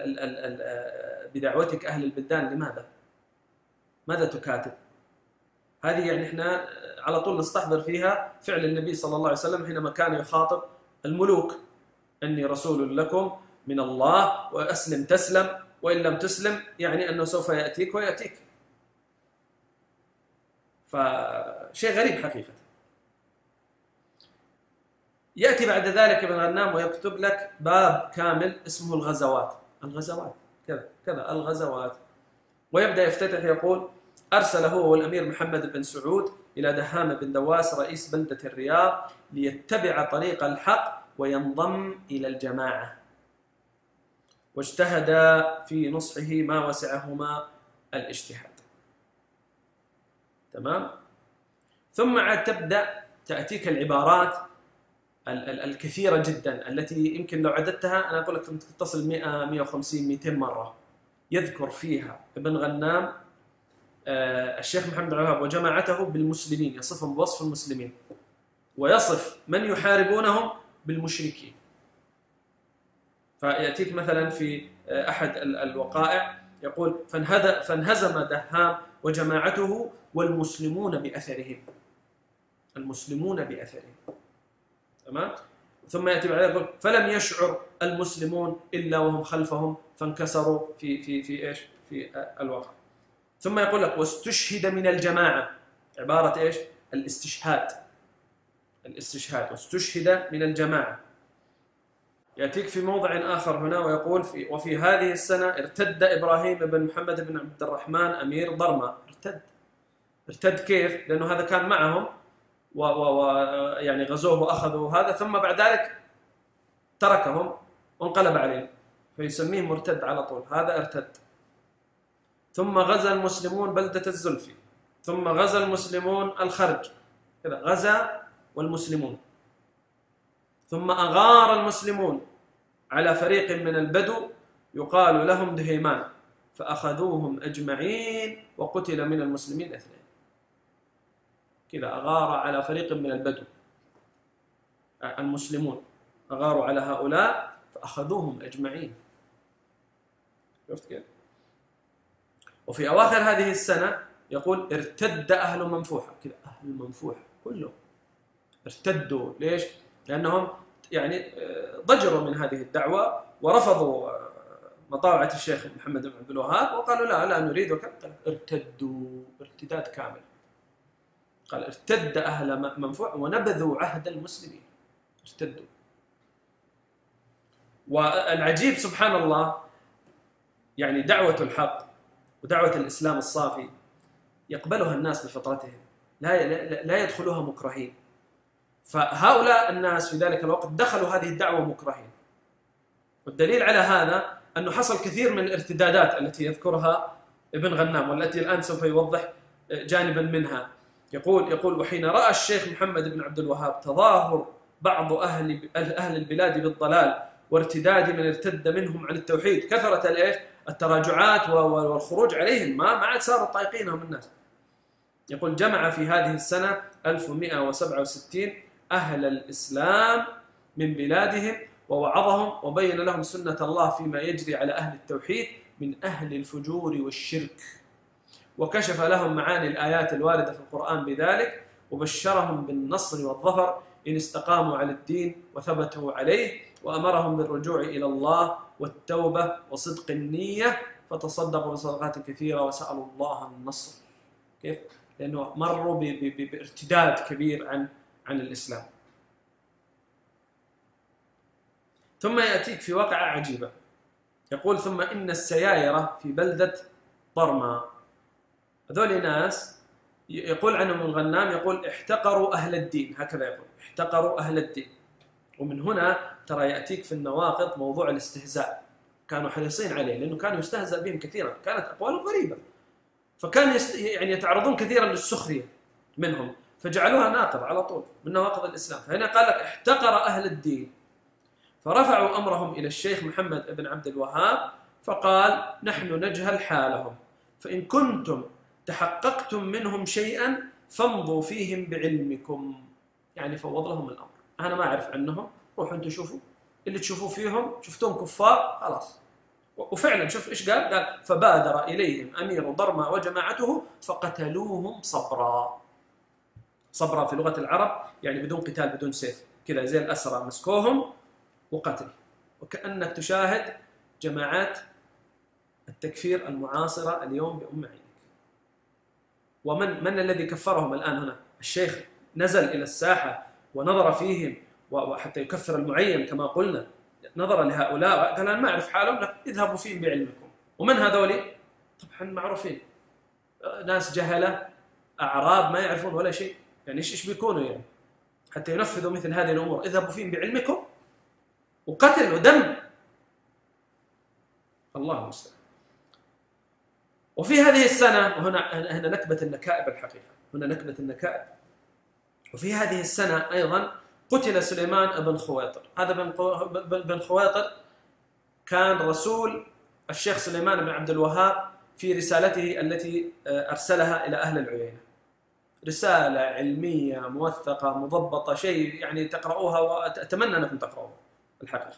بدعوتك أهل البلدان، لماذا؟ ماذا تكاتب؟ هذه يعني احنا على طول نستحضر فيها فعل النبي صلى الله عليه وسلم حينما كان يخاطب الملوك: إني رسول لكم من الله وأسلم تسلم وإن لم تسلم، يعني أنه سوف يأتيك ويأتيك. فشيء غريب حقيقة. يأتي بعد ذلك ابن غنام ويكتب لك باب كامل اسمه الغزوات، الغزوات كذا كذا الغزوات، ويبدأ يفتتح يقول: أرسل هو والأمير محمد بن سعود إلى دهامة بن دواس رئيس بلدة الرياض ليتبع طريق الحق وينضم إلى الجماعة، واجتهد في نصحه ما وسعهما الاجتهاد. تمام؟ ثم عاد تبدأ تأتيك العبارات الكثيرة جدا التي يمكن لو عددتها أنا أقول لك تصل 100 150 200 مرة يذكر فيها ابن غنام الشيخ محمد عبد الوهاب وجماعته بالمسلمين، يصفهم بوصف المسلمين، ويصف من يحاربونهم بالمشركين. فيأتيك مثلا في أحد الوقائع يقول: فانهزم دهام وجماعته والمسلمون بأثرهم، المسلمون بأثرهم. تمام؟ ثم يأتي بعد ذلك يقول: فلم يشعر المسلمون إلا وهم خلفهم فانكسروا في إيش؟ في الواقع. ثم يقول لك: واستشهد من الجماعة، عبارة إيش؟ الاستشهاد، الاستشهاد، واستشهد من الجماعة. يأتيك في موضع آخر هنا ويقول: وفي هذه السنة ارتد إبراهيم بن محمد بن عبد الرحمن أمير ضرما. ارتد كيف؟ لأنه هذا كان معهم يعني غزوه وأخذوا هذا، ثم بعد ذلك تركهم وانقلب عليهم، فيسميه مرتد على طول، هذا ارتد. ثم غزا المسلمون بلدة الزلفي، ثم غزا المسلمون الخرج، كذا غزا والمسلمون. ثم أغار المسلمون على فريق من البدو يقال لهم دهيمان فأخذوهم أجمعين وقتل من المسلمين 2. كذا أغار على فريق من البدو، المسلمون أغاروا على هؤلاء فأخذوهم أجمعين. شفت كيف؟ وفي أواخر هذه السنة يقول: ارتد أهل منفوحة، كذا أهل منفوحة كلهم ارتدوا. ليش؟ لأنهم يعني ضجروا من هذه الدعوة ورفضوا مطاوعة الشيخ محمد بن عبد الوهاب وقالوا: لا نريد وكذا. ارتدوا ارتداد كامل. قال: ارتد أهل منفوح ونبذوا عهد المسلمين، ارتدوا. والعجيب سبحان الله، يعني دعوة الحق ودعوة الإسلام الصافي يقبلها الناس بفطرتهم، لا يدخلوها مكرهين. فهؤلاء الناس في ذلك الوقت دخلوا هذه الدعوة مكرهين، والدليل على هذا أنه حصل كثير من الارتدادات التي يذكرها ابن غنام، والتي الآن سوف يوضح جانبا منها. يقول: وحين رأى الشيخ محمد بن عبد الوهاب تظاهر بعض أهل البلاد بالضلال وارتداد من ارتد منهم عن التوحيد، كثرة التراجعات والخروج عليهم، ما عاد صاروا طايقينهم الناس. يقول: جمع في هذه السنة 1167 أهل الإسلام من بلادهم ووعظهم وبين لهم سنة الله فيما يجري على أهل التوحيد من أهل الفجور والشرك، وكشف لهم معاني الآيات الواردة في القرآن بذلك، وبشرهم بالنصر والظفر إن استقاموا على الدين وثبتوا عليه، وأمرهم بالرجوع إلى الله والتوبة وصدق النية، فتصدقوا بصدقات كثيرة وسألوا الله النصر. كيف؟ لأنه مروا بارتداد كبير عن الإسلام. ثم يأتيك في واقعة عجيبة، يقول: ثم إن السيايرة في بلدة ضرما، هذول ناس يقول عنهم الغنام، يقول: احتقروا أهل الدين، هكذا يقول: احتقروا أهل الدين. ومن هنا ترى يأتيك في النواقض موضوع الاستهزاء، كانوا حريصين عليه لأنه كانوا يستهزأ بهم كثيرا، كانت أقوالهم غريبة، فكان يعني يتعرضون كثيرا للسخرية منهم، فجعلوها ناقض على طول من نواقض الإسلام. فهنا قال لك: احتقر أهل الدين، فرفعوا أمرهم إلى الشيخ محمد بن عبد الوهاب فقال: نحن نجهل حالهم، فإن كنتم تحققتم منهم شيئا فامضوا فيهم بعلمكم. يعني فوض لهم الأمر، أنا ما أعرف عنهم، روحوا أنتم شوفوا اللي تشوفوا فيهم، شفتهم كفار خلاص. وفعلا شوف إيش قال: فبادر إليهم أمير ضرما وجماعته فقتلوهم صبرا. صبرا في لغة العرب يعني بدون قتال، بدون سيف، كذا زي الأسرى مسكوهم وقتل. وكأنك تشاهد جماعات التكفير المعاصرة اليوم بأم عينك. ومن الذي كفرهم الآن هنا؟ الشيخ نزل إلى الساحة ونظر فيهم وحتى يكفر المعين كما قلنا نظرا لهؤلاء، قال أنا ما أعرف حالهم لكن اذهبوا فيهم بعلمكم. ومن هذول؟ طبعا معروفين، ناس جهلة أعراب ما يعرفون ولا شيء، يعني إيش بيكونوا يعني حتى ينفذوا مثل هذه الأمور؟ اذهبوا فيهم بعلمكم، وقتل ودم، الله المستعان. وفي هذه السنة، وهنا نكبة النكائب الحقيقة، هنا نكبة النكائب. وفي هذه السنة أيضا قتل سليمان بن خويطر. هذا بن خويطر كان رسول الشيخ سليمان بن عبد الوهاب في رسالته التي أرسلها إلى أهل العيينة، رسالة علمية موثقة مضبطة، شيء يعني تقرؤوها وأتمنى أنكم تقرؤوها الحقيقة،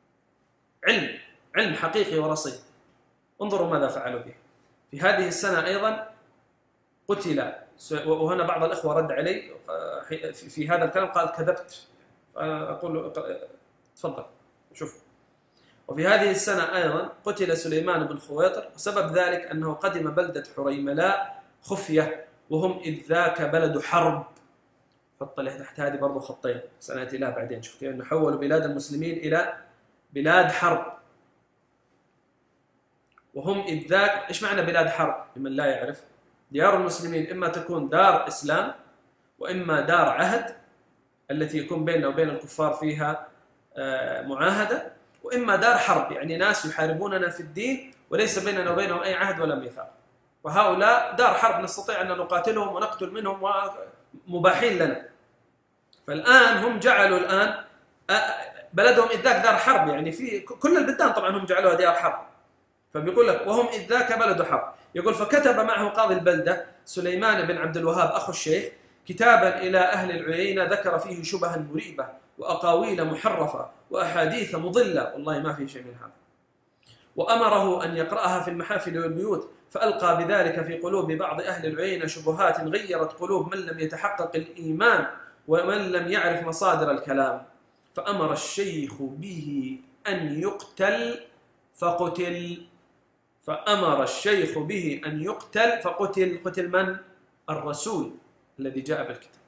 علم حقيقي ورصين. انظروا ماذا فعلوا به. في هذه السنة أيضا قتل، وهنا بعض الأخوة رد علي في هذا الكلام، قال كذبت، أقول تفضل شوف. وفي هذه السنة أيضا قتل سليمان بن خويطر، وسبب ذلك أنه قدم بلدة حريملاء خفية، وهم إذ ذاك بلد حرب. حط له تحت هذه برضو خطين سنأتي لها بعدين، شوف كيف حولوا بلاد المسلمين إلى بلاد حرب. وهم إذ ذاك، إيش معنى بلاد حرب لمن لا يعرف؟ ديار المسلمين إما تكون دار إسلام، وإما دار عهد التي يكون بيننا وبين الكفار فيها معاهدة، وإما دار حرب يعني ناس يحاربوننا في الدين وليس بيننا وبينهم أي عهد ولا ميثاق. وهؤلاء دار حرب نستطيع أن نقاتلهم ونقتل منهم ومباحين لنا. فالآن هم جعلوا الآن بلدهم إذ ذاك دار حرب، يعني في كل البلدان طبعا هم جعلوها ديار حرب. فبيقول لك وهم إذ ذاك بلد حرب. يقول فكتب معه قاضي البلدة سليمان بن عبد الوهاب أخو الشيخ كتابا إلى أهل العيينة ذكر فيه شبها مريبة وأقاويل محرفة وأحاديث مضلة، والله ما في شيء من هذا، وأمره أن يقرأها في المحافل والبيوت، فألقى بذلك في قلوب بعض أهل العيينة شبهات غيرت قلوب من لم يتحقق الإيمان ومن لم يعرف مصادر الكلام، فأمر الشيخ به أن يقتل فقتل. فأمر الشيخ به أن يقتل فقتل. قتل من؟ الرسول الذي جاء بالكتاب.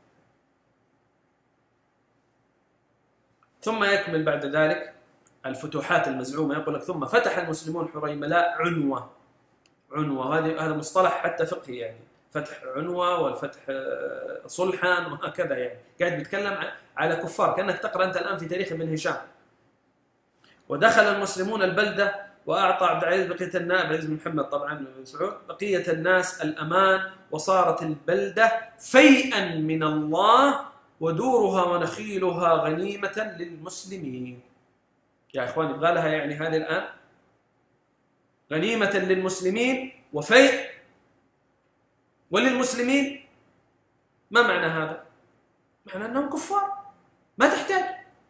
ثم يكمل بعد ذلك الفتوحات المزعومة، يقول لك ثم فتح المسلمون حريملاء عنوة. هذا مصطلح حتى فقهي، يعني فتح عنوة والفتح صلحا وهكذا، يعني قاعد بيتكلم على كفار، كأنك تقرأ أنت الآن في تاريخ ابن هشام. ودخل المسلمون البلدة وأعطى عبد العزيز بقية الناس، عبد العزيز بن محمد طبعا بن سعود، بقية الناس الأمان، وصارت البلدة فيئا من الله ودورها ونخيلها غنيمة للمسلمين. يا إخواني يبغى لها يعني هذه الآن غنيمة للمسلمين وفيء وللمسلمين. ما معنى هذا؟ معنى أنهم كفار ما تحتاج.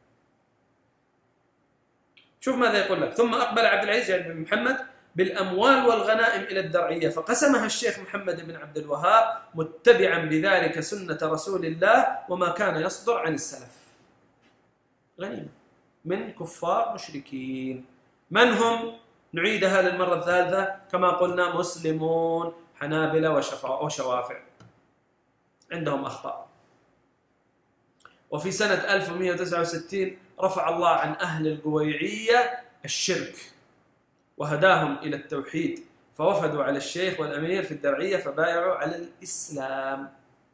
شوف ماذا يقول لك. ثم أقبل عبد العزيز بن محمد بالأموال والغنائم إلى الدرعية فقسمها الشيخ محمد بن عبد الوهاب متبعا بذلك سنة رسول الله وما كان يصدر عن السلف. غنيمة من كفار مشركين. من هم؟ نعيدها للمرة الثالثة كما قلنا: مسلمون، حنابلة وشوافع، عندهم أخطاء. وفي سنة 1169 رفع الله عن أهل القويعية الشرك وهداهم إلى التوحيد، فوفدوا على الشيخ والأمير في الدرعية فبايعوا على الإسلام.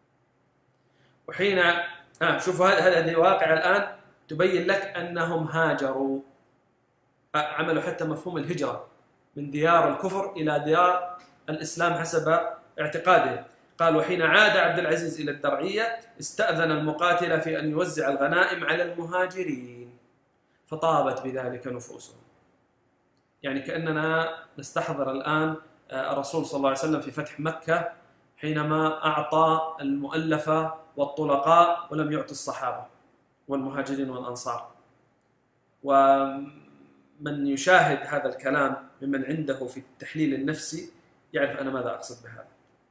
وحين شوفوا هذه واقع الآن تبين لك أنهم هاجروا، عملوا حتى مفهوم الهجرة من ديار الكفر إلى ديار الإسلام حسب اعتقادهم. قال: وحين عاد عبد العزيز إلى الدرعية استأذن المقاتل في أن يوزع الغنائم على المهاجرين فطابت بذلك نفوسهم. يعني كأننا نستحضر الآن الرسول صلى الله عليه وسلم في فتح مكة حينما أعطى المؤلفة والطلقاء ولم يعطي الصحابة والمهاجرين والأنصار. ومن يشاهد هذا الكلام ممن عنده في التحليل النفسي يعرف أنا ماذا أقصد بهذا.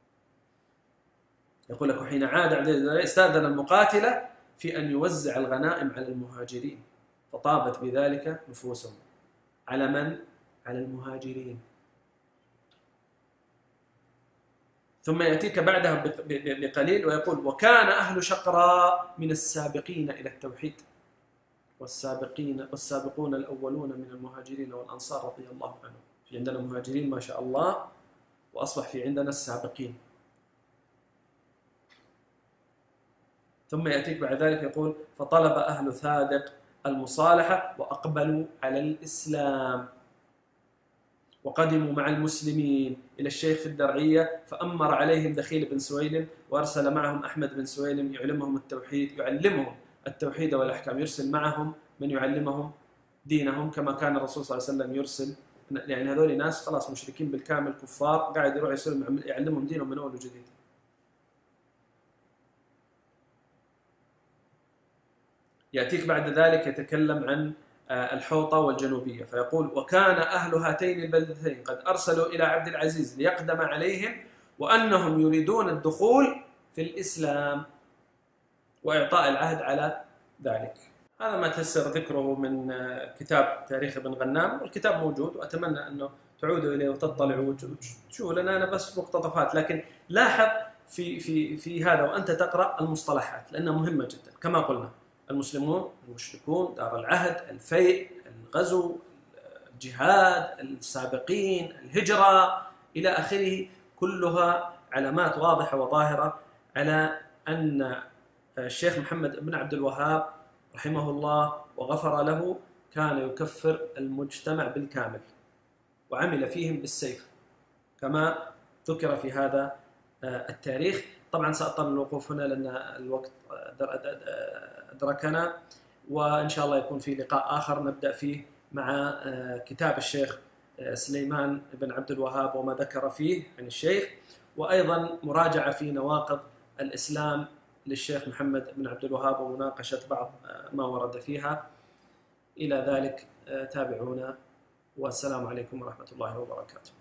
يقول لك: وحين عاد استأذن المقاتلة في أن يوزع الغنائم على المهاجرين فطابت بذلك نفوسهم. على من؟ على المهاجرين. ثم يأتيك بعدها بقليل ويقول: وكان أهل شقراء من السابقين إلى التوحيد. والسابقون الأولون من المهاجرين والأنصار رضي الله عنهم. في عندنا مهاجرين ما شاء الله، وأصبح في عندنا السابقين. ثم يأتيك بعد ذلك يقول: فطلب أهل ثادق المصالحة وأقبلوا على الإسلام، وقدموا مع المسلمين إلى الشيخ في الدرعية، فأمر عليهم دخيل بن سويلم، وأرسل معهم أحمد بن سويلم يعلمهم التوحيد والأحكام. يرسل معهم من يعلمهم دينهم، كما كان الرسول صلى الله عليه وسلم يرسل. يعني هذول ناس خلاص مشركين بالكامل، كفار، قاعد يروح يعلمهم دينهم من أول وجديد. يأتيك بعد ذلك يتكلم عن الحوطة والجنوبية، فيقول: وكان أهل هاتين البلدتين قد أرسلوا إلى عبد العزيز ليقدم عليهم، وأنهم يريدون الدخول في الإسلام وإعطاء العهد على ذلك. هذا ما تيسر ذكره من كتاب تاريخ ابن غنام، والكتاب موجود، وأتمنى أنه تعودوا إليه وتطلعوا وتشوفوا، لأن أنا بس مقتطفات، لكن لاحظ في هذا وأنت تقرأ المصطلحات، لأنها مهمة جدا. كما قلنا: المسلمون، المشركون، دار العهد، الفيء، الغزو، الجهاد، السابقين، الهجرة إلى آخره، كلها علامات واضحة وظاهرة على أن الشيخ محمد بن عبد الوهاب رحمه الله وغفر له كان يكفر المجتمع بالكامل، وعمل فيهم بالسيف كما ذكر في هذا التاريخ. طبعا سأطل الوقوف هنا لأن الوقت أدركنا، وإن شاء الله يكون في لقاء آخر نبدأ فيه مع كتاب الشيخ سليمان بن عبد الوهاب وما ذكر فيه عن الشيخ، وأيضا مراجعة في نواقض الإسلام للشيخ محمد بن عبد الوهاب ومناقشة بعض ما ورد فيها. إلى ذلك تابعونا، والسلام عليكم ورحمة الله وبركاته.